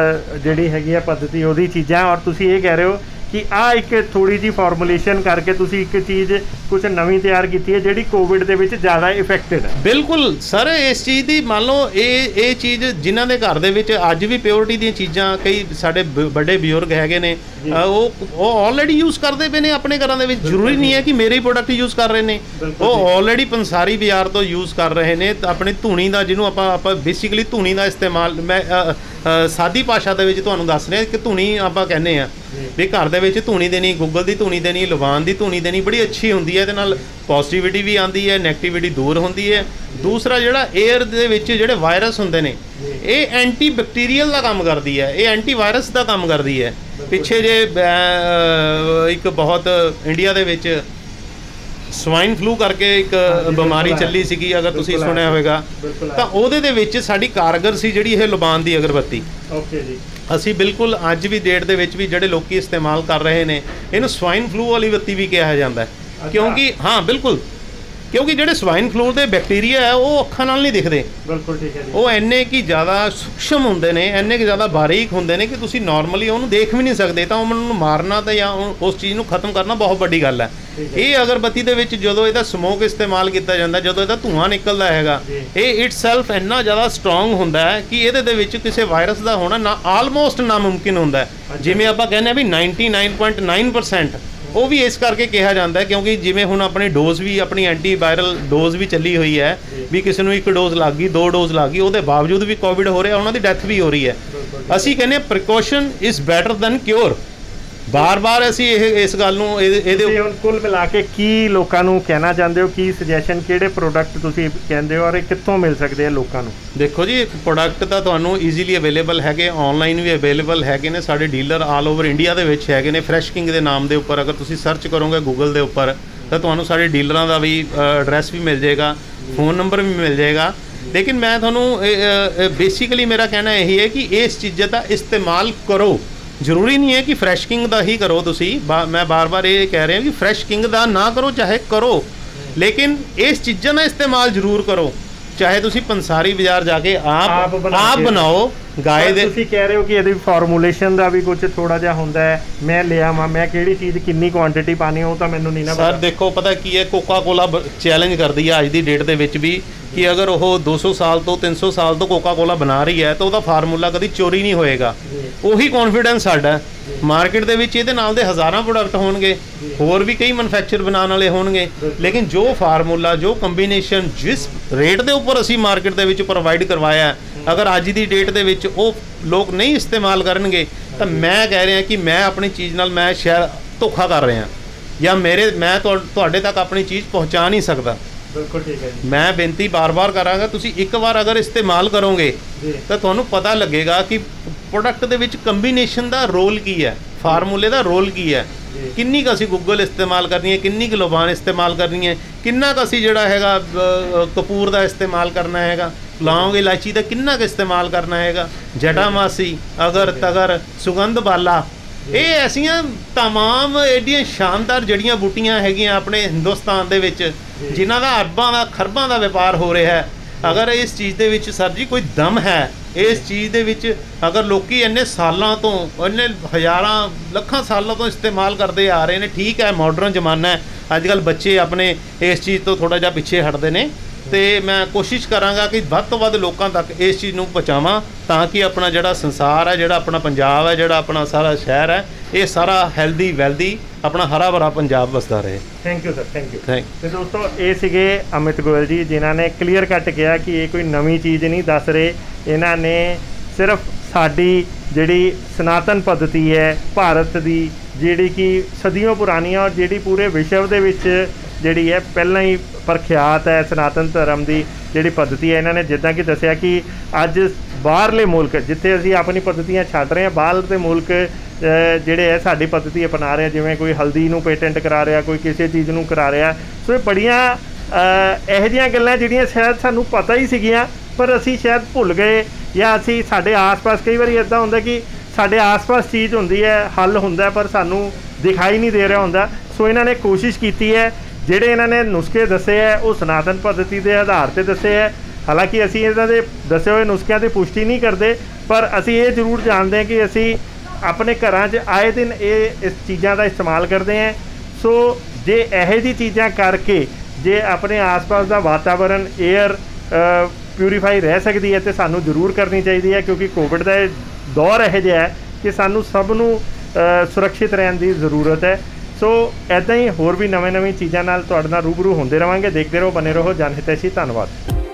ਜਿਹੜੀ ਹੈਗੀ ਆ ਪੱਧਤੀ, ਉਹਦੀ ਚੀਜ਼ਾਂ, ਔਰ ਤੁਸੀਂ ਇਹ ਕਹਿ ਰਹੇ ਹੋ ਕਿ ਆ ਇੱਕ ਥੋੜੀ ਜੀ ਫਾਰਮੂਲੇਸ਼ਨ ਕਰਕੇ ਤੁਸੀਂ ਇੱਕ ਚੀਜ਼ ਕੁਝ ਨਵੀਂ ਤਿਆਰ ਕੀਤੀ ਹੈ ਜਿਹੜੀ ਕੋਵਿਡ ਦੇ ਵਿੱਚ ਜ਼ਿਆਦਾ ਇਫੈਕਟਿਡ ਹੈ। ਬਿਲਕੁਲ ਸਰ, ਇਸ ਚੀਜ਼ ਦੀ ਮੰਨ ਲਓ ਇਹ ਇਹ ਚੀਜ਼ ਜਿਨ੍ਹਾਂ ਦੇ ਘਰ ਦੇ ਵਿੱਚ ਅੱਜ ਵੀ ਪਿਓਰਿਟੀ ਦੀਆਂ ਚੀਜ਼ਾਂ, ਕਈ ਸਾਡੇ ਵੱਡੇ ਬਜ਼ੁਰਗ ਹੈਗੇ ਨੇ, ਉਹ ਉਹ ਆਲਰੇਡੀ ਯੂਜ਼ ਕਰਦੇ ਪਏ ਨੇ ਆਪਣੇ ਘਰਾਂ ਦੇ ਵਿੱਚ। ਜ਼ਰੂਰੀ ਨਹੀਂ ਹੈ ਕਿ ਮੇਰੇ ਹੀ ਪ੍ਰੋਡਕਟ ਯੂਜ਼ ਕਰ ਰਹੇ ਨੇ, ਉਹ ਆਲਰੇਡੀ ਪੰਸਾਰੀ ਬਾਜ਼ਾਰ ਤੋਂ ਯੂਜ਼ ਕਰ ਰਹੇ ਨੇ। ਆਪਣੀ ਧੂਣੀ ਦਾ, ਜਿਹਨੂੰ ਆਪਾਂ ਆਪਾਂ ਬੇਸਿਕਲੀ ਧੂਣੀ ਦਾ ਇਸਤੇਮਾਲ, ਮੈਂ ਸਾਦੀ ਭਾਸ਼ਾ ਦੇ ਵਿੱਚ ਤੁਹਾਨੂੰ ਦੱਸ ਰਿਹਾ ਕਿ ਧੂਣੀ ਆਪਾਂ ਕਹਿੰਦੇ ਆ ਵੀ ਘਰ ਦੇ ਵਿੱਚ ਧੂਣੀ ਦੇਣੀ, ਗੂਗਲ ਦੀ ਧੂਣੀ ਦੇਣੀ, ਲਵਾਨ ਦੀ ਧੂਣੀ ਦੇਣੀ ਬੜੀ ਅੱਛੀ ਹੁੰਦੀ ਹੈ। ਇਹਦੇ ਨਾਲ ਪੋਜ਼ਿਟਿਵਿਟੀ ਵੀ ਆਉਂਦੀ ਹੈ, ਨੈਗੇਟਿਵਿਟੀ ਦੂਰ ਹੁੰਦੀ ਹੈ। ਦੂਸਰਾ ਜਿਹੜਾ ਏਅਰ ਦੇ ਵਿੱਚ ਜਿਹੜੇ ਵਾਇਰਸ ਹੁੰਦੇ ਨੇ, ਇਹ ਐਂਟੀ ਬੈਕਟੀਰੀਅਲ ਦਾ ਕੰਮ ਕਰਦੀ ਹੈ, ਇਹ ਐਂਟੀ ਵਾਇਰਸ ਦਾ ਕੰਮ ਕਰਦੀ ਹੈ। ਪਿੱਛੇ ਜੇ ਇੱਕ ਬਹੁਤ ਇੰਡੀਆ ਦੇ ਵਿੱਚ ਸਵਾਈਨ ਫਲੂ ਕਰਕੇ ਇੱਕ ਬਿਮਾਰੀ ਚੱਲੀ ਸੀਗੀ, ਅਗਰ ਤੁਸੀਂ ਸੁਣਿਆ ਹੋਵੇਗਾ, ਤਾਂ ਉਹਦੇ ਦੇ ਵਿੱਚ ਸਾਡੀ ਕਾਰਗਰ ਸੀ ਜਿਹੜੀ ਇਹ ਲੁਬਾਨ ਦੀ ਅਗਰਬੱਤੀ। ਓਕੇ ਜੀ। ਅਸੀਂ ਬਿਲਕੁਲ ਅੱਜ ਵੀ ਡੇਟ ਦੇ ਵਿੱਚ ਵੀ ਜਿਹੜੇ ਲੋਕੀ ਇਸਤੇਮਾਲ ਕਰ ਰਹੇ ਨੇ, ਇਹਨੂੰ ਸਵਾਈਨ ਫਲੂ ਵਾਲੀ ਬੱਤੀ ਵੀ ਕਿਹਾ ਜਾਂਦਾ ਹੈ, ਕਿਉਂਕਿ ਹਾਂ ਬਿਲਕੁਲ, ਕਿਉਂਕਿ ਜਿਹੜੇ ਸਵਾਈਨ ਫਲੂ ਦੇ ਬੈਕਟੀਰੀਆ ਹੈ ਉਹ ਅੱਖਾਂ ਨਾਲ ਨਹੀਂ ਦਿਖਦੇ। ਬਿਲਕੁਲ ਠੀਕ ਹੈ ਜੀ। ਉਹ ਇੰਨੇ ਕੀ ਜ਼ਿਆਦਾ ਸੂਖਸ਼ਮ ਹੁੰਦੇ ਨੇ, ਇੰਨੇ ਕਿ ਜ਼ਿਆਦਾ ਬਾਰੀਕ ਹੁੰਦੇ ਨੇ ਕਿ ਤੁਸੀਂ ਨਾਰਮਲੀ ਉਹਨੂੰ ਦੇਖ ਵੀ ਨਹੀਂ ਸਕਦੇ। ਤਾਂ ਉਹਨਾਂ ਨੂੰ ਮਾਰਨਾ ਤੇ ਜਾਂ ਉਸ ਚੀਜ਼ ਨੂੰ ਖਤਮ ਕਰਨਾ ਬਹੁਤ ਵੱਡੀ ਗੱਲ ਹੈ। ਇਹ ਅਗਰਬੱਤੀ ਦੇ ਵਿੱਚ ਜਦੋਂ ਇਹਦਾ ਸਮੋਕ ਇਸਤੇਮਾਲ ਕੀਤਾ ਜਾਂਦਾ, ਜਦੋਂ ਇਹਦਾ ਧੂੰਆਂ ਨਿਕਲਦਾ ਹੈਗਾ, ਇਹ ਇਟਸੈਲਫ ਇੰਨਾ ਜ਼ਿਆਦਾ ਸਟਰੋਂਗ ਹੁੰਦਾ ਹੈ ਕਿ ਇਹਦੇ ਦੇ ਵਿੱਚ ਕਿਸੇ ਵਾਇਰਸ ਦਾ ਹੋਣਾ ਨਾ ਆਲਮੋਸਟ ਨਾਮੁਮਕਿਨ ਹੁੰਦਾ ਹੈ। ਜਿਵੇਂ ਆਪਾਂ ਕਹਿੰਦੇ ਆ ਵੀ ninety nine point nine percent, ਉਹ ਵੀ ਇਸ ਕਰਕੇ ਕਿਹਾ ਜਾਂਦਾ ਹੈ ਕਿਉਂਕਿ ਜਿਵੇਂ ਹੁਣ ਆਪਣੀ ਡੋਜ਼ ਵੀ, ਆਪਣੀ ਐਂਟੀ ਵਾਇਰਲ ਡੋਜ਼ ਵੀ ਚੱਲੀ ਹੋਈ ਹੈ ਵੀ ਕਿਸੇ ਨੂੰ ਇੱਕ ਡੋਜ਼ ਲੱਗ ਗਈ, ਦੋ ਡੋਜ਼ ਲੱਗ ਗਈ, ਉਹਦੇ ਬਾਵਜੂਦ ਵੀ ਕੋਵਿਡ ਹੋ ਰਿਹਾ, ਉਹਨਾਂ ਦੀ ਡੈਥ ਵੀ ਹੋ ਰਹੀ ਹੈ। ਅਸੀਂ ਕਹਿੰਦੇ precaution is better than cure. ਬਾਰ-ਬਾਰ ਅਸੀਂ ਇਹ ਇਸ ਗੱਲ ਨੂੰ ਇਹਦੇ ਹੁਣ ਕੁੱਲ ਮਿਲਾ ਕੇ ਕੀ ਲੋਕਾਂ ਨੂੰ ਕਹਿਣਾ ਚਾਹੁੰਦੇ ਹੋ, ਕੀ ਸੁਜੈਸ਼ਨ, ਕਿਹੜੇ ਪ੍ਰੋਡਕਟ ਤੁਸੀਂ ਕਹਿੰਦੇ ਹੋ ਔਰ ਇਹ ਕਿੱਥੋਂ ਮਿਲ ਸਕਦੇ ਆ ਲੋਕਾਂ ਨੂੰ? ਦੇਖੋ ਜੀ, ਪ੍ਰੋਡਕਟ ਤਾਂ ਤੁਹਾਨੂੰ ਈਜ਼ੀਲੀ ਅਵੇਲੇਬਲ ਹੈਗੇ, ਆਨਲਾਈਨ ਵੀ ਅਵੇਲੇਬਲ ਹੈਗੇ ਨੇ, ਸਾਡੇ ਡੀਲਰ ਆਲ ਓਵਰ ਇੰਡੀਆ ਦੇ ਵਿੱਚ ਹੈਗੇ ਨੇ। ਫਰੈਸ਼ ਕਿੰਗ ਦੇ ਨਾਮ ਦੇ ਉੱਪਰ ਅਗਰ ਤੁਸੀਂ ਸਰਚ ਕਰੋਗੇ ਗੂਗਲ ਦੇ ਉੱਪਰ ਤਾਂ ਤੁਹਾਨੂੰ ਸਾਡੇ ਡੀਲਰਾਂ ਦਾ ਵੀ ਐਡਰੈਸ ਵੀ ਮਿਲ ਜਾਏਗਾ, ਫ਼ੋਨ ਨੰਬਰ ਵੀ ਮਿਲ ਜਾਏਗਾ। ਲੇਕਿਨ ਮੈਂ ਤੁਹਾਨੂੰ ਬੇਸਿਕਲੀ ਮੇਰਾ ਕਹਿਣਾ ਇਹੀ ਹੈ ਕਿ ਇਸ ਚੀਜ਼ਾਂ ਦਾ ਇਸਤੇਮਾਲ ਕਰੋ। ਜ਼ਰੂਰੀ ਨਹੀਂ ਹੈ ਕਿ ਫਰੈਸ਼ ਕਿੰਗ ਦਾ ਹੀ ਕਰੋ ਤੁਸੀਂ, ਮੈਂ ਬਾਰ-ਬਾਰ ਇਹ ਕਹਿ ਰਿਹਾ ਕਿ ਫਰੈਸ਼ ਕਿੰਗ ਦਾ ਨਾ ਕਰੋ, ਚਾਹੇ ਕਰੋ, ਲੇਕਿਨ ਇਸ ਚੀਜ਼ਾਂ ਦਾ ਇਸਤੇਮਾਲ ਜ਼ਰੂਰ ਕਰੋ। ਚਾਹੇ ਤੁਸੀਂ ਪੰਸਾਰੀ ਬਾਜ਼ਾਰ ਜਾ ਕੇ ਆਪ ਆਪ ਬਣਾ ਆਪ ਕੇ- ਬਣਾਓ ਗਾਏ ਦੇ। ਤੁਸੀਂ ਕਹਿ ਰਹੇ ਹੋ ਕਿ ਇਹਦੀ ਫਾਰਮੂਲੇਸ਼ਨ ਦਾ ਵੀ ਕੁਝ ਥੋੜਾ ਜਿਹਾ ਹੁੰਦਾ ਹੈ, ਮੈਂ ਲਿਆ ਵਾਂ, ਮੈਂ ਕਿਹੜੀ ਚੀਜ਼ ਕਿੰਨੀ ਕੁਆਂਟੀਟੀ ਪਾਣੀ ਉਹ ਤਾਂ ਮੈਨੂੰ ਨਹੀਂ ਨਾ ਸਰ ਪਤਾ। ਦੇਖੋ ਪਤਾ ਕੀ ਹੈ, ਕੋਕਾ ਕੋਲਾ ਚੈਲੰਜ ਕਰਦੀ ਹੈ ਅੱਜ ਦੀ ਡੇਟ ਦੇ ਵਿੱਚ ਵੀ ਕਿ ਅਗਰ ਉਹ ਦੋ ਸੌ ਸਾਲ ਤੋਂ ਤਿੰਨ ਸੌ ਸਾਲ ਤੋਂ ਕੋਕਾ ਕੋਲਾ ਬਣਾ ਰਹੀ ਹੈ ਤਾਂ ਉਹਦਾ ਫਾਰਮੂਲਾ ਕਦੀ ਚੋਰੀ ਨਹੀਂ ਹੋਏਗਾ। ਉਹੀ ਕੌਨਫੀਡੈਂਸ ਸਾਡਾ। ਮਾਰਕੀਟ ਦੇ ਵਿੱਚ ਇਹਦੇ ਨਾਲ ਦੇ ਹਜ਼ਾਰਾਂ ਪ੍ਰੋਡਕਟ ਹੋਣਗੇ, ਹੋਰ ਵੀ ਕਈ ਮੈਨੂਫੈਕਚਰ ਬਣਾਉਣ ਵਾਲੇ ਹੋਣਗੇ, ਲੇਕਿਨ ਜੋ ਫਾਰਮੂਲਾ, ਜੋ ਕੰਬੀਨੇਸ਼ਨ ਜਿਸ ਰੇਟ ਦੇ ਉੱਪਰ ਅਸੀਂ ਮਾਰਕੀਟ ਦੇ ਵਿੱਚ ਪ੍ਰੋਵਾਈਡ ਕਰਵਾਇਆ, ਅਗਰ ਅੱਜ ਦੀ ਡੇਟ ਦੇ ਵਿੱਚ ਉਹ ਲੋਕ ਨਹੀਂ ਇਸਤੇਮਾਲ ਕਰਨਗੇ ਤਾਂ ਮੈਂ ਕਹਿ ਰਿਹਾ ਕਿ ਮੈਂ ਆਪਣੀ ਚੀਜ਼ ਨਾਲ ਮੈਂ ਸ਼ਾਇਦ ਧੋਖਾ ਕਰ ਰਿਹਾ ਜਾਂ ਮੇਰੇ ਮੈਂ ਤੁਹਾ- ਤੁਹਾਡੇ ਤੱਕ ਆਪਣੀ ਚੀਜ਼ ਪਹੁੰਚਾ ਨਹੀਂ ਸਕਦਾ। ਬਿਲਕੁਲ ਠੀਕ ਹੈ ਜੀ। ਮੈਂ ਬੇਨਤੀ ਬਾਰ-ਬਾਰ ਕਰਾਂਗਾ, ਤੁਸੀਂ ਇੱਕ ਵਾਰ ਅਗਰ ਇਸਤੇਮਾਲ ਕਰੋਗੇ ਤਾਂ ਤੁਹਾਨੂੰ ਪਤਾ ਲੱਗੇਗਾ ਕਿ ਪ੍ਰੋਡਕਟ ਦੇ ਵਿੱਚ ਕੰਬੀਨੇਸ਼ਨ ਦਾ ਰੋਲ ਕੀ ਹੈ, ਫਾਰਮੂਲੇ ਦਾ ਰੋਲ ਕੀ ਹੈ, ਕਿੰਨੀ ਕੁ ਅਸੀਂ ਗੂਗਲ ਇਸਤੇਮਾਲ ਕਰਨੀ ਹੈ, ਕਿੰਨੀ ਕੁ ਲੋਬਾਨ ਇਸਤੇਮਾਲ ਕਰਨੀ ਹੈ, ਕਿੰਨਾ ਕੁ ਅਸੀਂ ਜਿਹੜਾ ਹੈਗਾ ਕਪੂਰ ਦਾ ਇਸਤੇਮਾਲ ਕਰਨਾ ਹੈਗਾ, ਲੌਂਗ ਇਲਾਇਚੀ ਦਾ ਕਿੰਨਾ ਕੁ ਇਸਤੇਮਾਲ ਕਰਨਾ ਹੈਗਾ, ਜਟਾਮਾਸੀ, ਅਗਰ ਤਗਰ, ਸੁਗੰਧ ਬਾਲਾ, ਇਹ ਐਸੀਆਂ तमाम ਐਡੀਆਂ ਸ਼ਾਨਦਾਰ ਜੜੀਆਂ ਬੂਟੀਆਂ ਹੈਗੀਆਂ ਆਪਣੇ ਹਿੰਦੁਸਤਾਨ ਦੇ ਵਿੱਚ ਜਿਨ੍ਹਾਂ ਦਾ ਅਰਬਾਂ ਦਾ ਖਰਬਾਂ ਦਾ ਵਪਾਰ ਹੋ ਰਿਹਾ ਹੈ। ਅਗਰ ਇਸ ਚੀਜ਼ ਦੇ ਵਿੱਚ ਸਰ ਜੀ ਕੋਈ ਦਮ ਹੈ, ਇਸ ਚੀਜ਼ ਦੇ ਵਿੱਚ ਅਗਰ ਲੋਕੀ ਇੰਨੇ ਸਾਲਾਂ ਤੋਂ, ਇੰਨੇ ਹਜ਼ਾਰਾਂ ਲੱਖਾਂ ਸਾਲਾਂ ਤੋਂ ਇਸਤੇਮਾਲ ਕਰਦੇ ਆ ਰਹੇ ਨੇ, ਠੀਕ ਹੈ ਮਾਡਰਨ ਜ਼ਮਾਨਾ ਹੈ, ਅੱਜ ਕੱਲ੍ਹ ਬੱਚੇ ਆਪਣੇ ਇਸ ਚੀਜ਼ ਤੋਂ ਥੋੜ੍ਹਾ ਜਿਹਾ ਪਿੱਛੇ ਹਟਦੇ ਨੇ, ਤੇ ਮੈਂ ਕੋਸ਼ਿਸ਼ ਕਰਾਂਗਾ ਕਿ ਵੱਧ ਤੋਂ ਵੱਧ ਲੋਕਾਂ ਤੱਕ ਇਸ ਚੀਜ਼ ਨੂੰ ਪਹੁੰਚਾਵਾਂ ਤਾਂ ਕਿ ਆਪਣਾ ਜਿਹੜਾ ਸੰਸਾਰ ਹੈ, ਜਿਹੜਾ ਆਪਣਾ ਪੰਜਾਬ ਹੈ, ਜਿਹੜਾ ਆਪਣਾ ਸਾਰਾ ਸ਼ਹਿਰ ਹੈ, ਇਹ ਸਾਰਾ ਹੈਲਦੀ ਵੈਲਦੀ ਆਪਣਾ ਹਰਾ ਭਰਾ ਪੰਜਾਬ ਵਸਦਾ ਰਹੇ। Thank you sir, thank you. Thank ਤੇ ਦੋਸਤੋ ਇਹ ਸੀਗੇ ਅਮਿਤ ਗੋਇਲ ਜੀ, ਜਿਨ੍ਹਾਂ ਨੇ ਕਲੀਅਰ ਕੱਟ ਕਿਹਾ ਕਿ ਇਹ ਕੋਈ ਨਵੀਂ ਚੀਜ਼ ਨਹੀਂ ਦੱਸ ਰਹੇ, ਇਹਨਾਂ ਨੇ ਸਿਰਫ ਸਾਡੀ ਜਿਹੜੀ ਸਨਾਤਨ ਪੱਧਤੀ ਹੈ ਭਾਰਤ ਦੀ, ਜਿਹੜੀ ਕਿ ਸਦੀਆਂ ਪੁਰਾਣੀ ਹੈ ਔਰ ਜਿਹੜੀ ਪੂਰੇ ਵਿਸ਼ਵ ਦੇ ਵਿੱਚ ਜਿਹੜੀ ਹੈ ਪਹਿਲਾਂ ਹੀ ਪ੍ਰਖਿਆਤ ਹੈ, ਸਨਾਤਨ ਧਰਮ ਦੀ ਜਿਹੜੀ ਪੱਧਤੀ ਹੈ। ਇਹਨਾਂ ਨੇ ਜਿੱਦਾਂ ਕਿ ਦੱਸਿਆ ਕਿ ਅੱਜ ਬਾਹਰਲੇ ਮੁਲਕ ਜਿੱਥੇ ਅਸੀਂ ਆਪਣੀ ਪੱਧਤੀਆਂ ਛੱਡ ਰਹੇ ਹਾਂ, ਬਾਹਰ ਦੇ ਮੁਲਕ ਜਿਹੜੇ ਹੈ ਸਾਡੀ ਪੱਧਤੀ ਅਪਣਾ ਰਹੇ, ਜਿਵੇਂ ਕੋਈ ਹਲਦੀ ਨੂੰ ਪੇਟੈਂਟ ਕਰਾ ਰਿਹਾ, ਕੋਈ ਕਿਸੇ ਚੀਜ਼ ਨੂੰ ਕਰਾ ਰਿਹਾ। ਸੋ ਇਹ ਬੜੀਆਂ ਇਹੋ ਜਿਹੀਆਂ ਗੱਲਾਂ ਜਿਹੜੀਆਂ ਸ਼ਾਇਦ ਸਾਨੂੰ ਪਤਾ ਹੀ ਸੀਗੀਆਂ ਪਰ ਅਸੀਂ ਸ਼ਾਇਦ ਭੁੱਲ ਗਏ, ਜਾਂ ਅਸੀਂ ਸਾਡੇ ਆਸ-ਪਾਸ ਕਈ ਵਾਰੀ ਇੱਦਾਂ ਹੁੰਦਾ ਕਿ ਸਾਡੇ ਆਸ-ਪਾਸ ਚੀਜ਼ ਹੁੰਦੀ ਹੈ, ਹੱਲ ਹੁੰਦਾ ਪਰ ਸਾਨੂੰ ਦਿਖਾਈ ਨਹੀਂ ਦੇ ਰਿਹਾ ਹੁੰਦਾ। ਸੋ ਇਹਨਾਂ ਨੇ ਕੋਸ਼ਿਸ਼ ਕੀਤੀ ਹੈ, ਜਿਹੜੇ ਇਹਨਾਂ ਨੇ ਨੁਸਖੇ ਦੱਸੇ ਹੈ ਉਹ ਸਨਾਤਨ ਪੱਧਤੀ ਦੇ ਆਧਾਰ 'ਤੇ ਦੱਸੇ ਹੈ। ਹਾਲਾਂਕਿ ਅਸੀਂ ਇਹਨਾਂ ਦੇ ਦੱਸੇ ਹੋਏ ਨੁਸਖਿਆਂ ਦੀ ਪੁਸ਼ਟੀ ਨਹੀਂ ਕਰਦੇ, ਪਰ ਅਸੀਂ ਇਹ ਜ਼ਰੂਰ ਜਾਣਦੇ ਹਾਂ ਕਿ ਅਸੀਂ ਆਪਣੇ ਘਰਾਂ 'ਚ ਆਏ ਦਿਨ ਇਹ ਇਸ ਚੀਜ਼ਾਂ ਦਾ ਇਸਤੇਮਾਲ ਕਰਦੇ ਹਾਂ। ਸੋ ਜੇ ਇਹੋ ਜਿਹੀ ਚੀਜ਼ਾਂ ਕਰਕੇ ਜੇ ਆਪਣੇ ਆਸ-ਪਾਸ ਦਾ ਵਾਤਾਵਰਨ, ਏਅਰ ਪਿਊਰੀਫਾਈ ਰਹਿ ਸਕਦੀ ਹੈ ਤੇ ਸਾਨੂੰ ਜ਼ਰੂਰ ਕਰਨੀ ਚਾਹੀਦੀ ਹੈ, ਕਿਉਂਕਿ ਕੋਵਿਡ ਦਾ ਇਹ ਦੌਰ ਇਹੋ ਜਿਹਾ ਹੈ ਕਿ ਸਾਨੂੰ ਸਭ ਨੂੰ ਸੁਰੱਖਿਅਤ ਰਹਿਣ ਦੀ ਜ਼ਰੂਰਤ ਹੈ। ਸੋ ਇੱਦਾਂ ਹੀ ਹੋਰ ਵੀ ਨਵੇਂ ਨਵੀਂ ਚੀਜ਼ਾਂ ਨਾਲ ਤੁਹਾਡੇ ਨਾਲ ਰੂਬਰੂ ਹੁੰਦੇ ਰਵਾਂਗੇ। ਦੇਖਦੇ ਰਹੋ, ਬਨੇ ਰਹੋ ਜਨ ਹਿਤੈਸ਼ੀ। ਧੰਨਵਾਦ।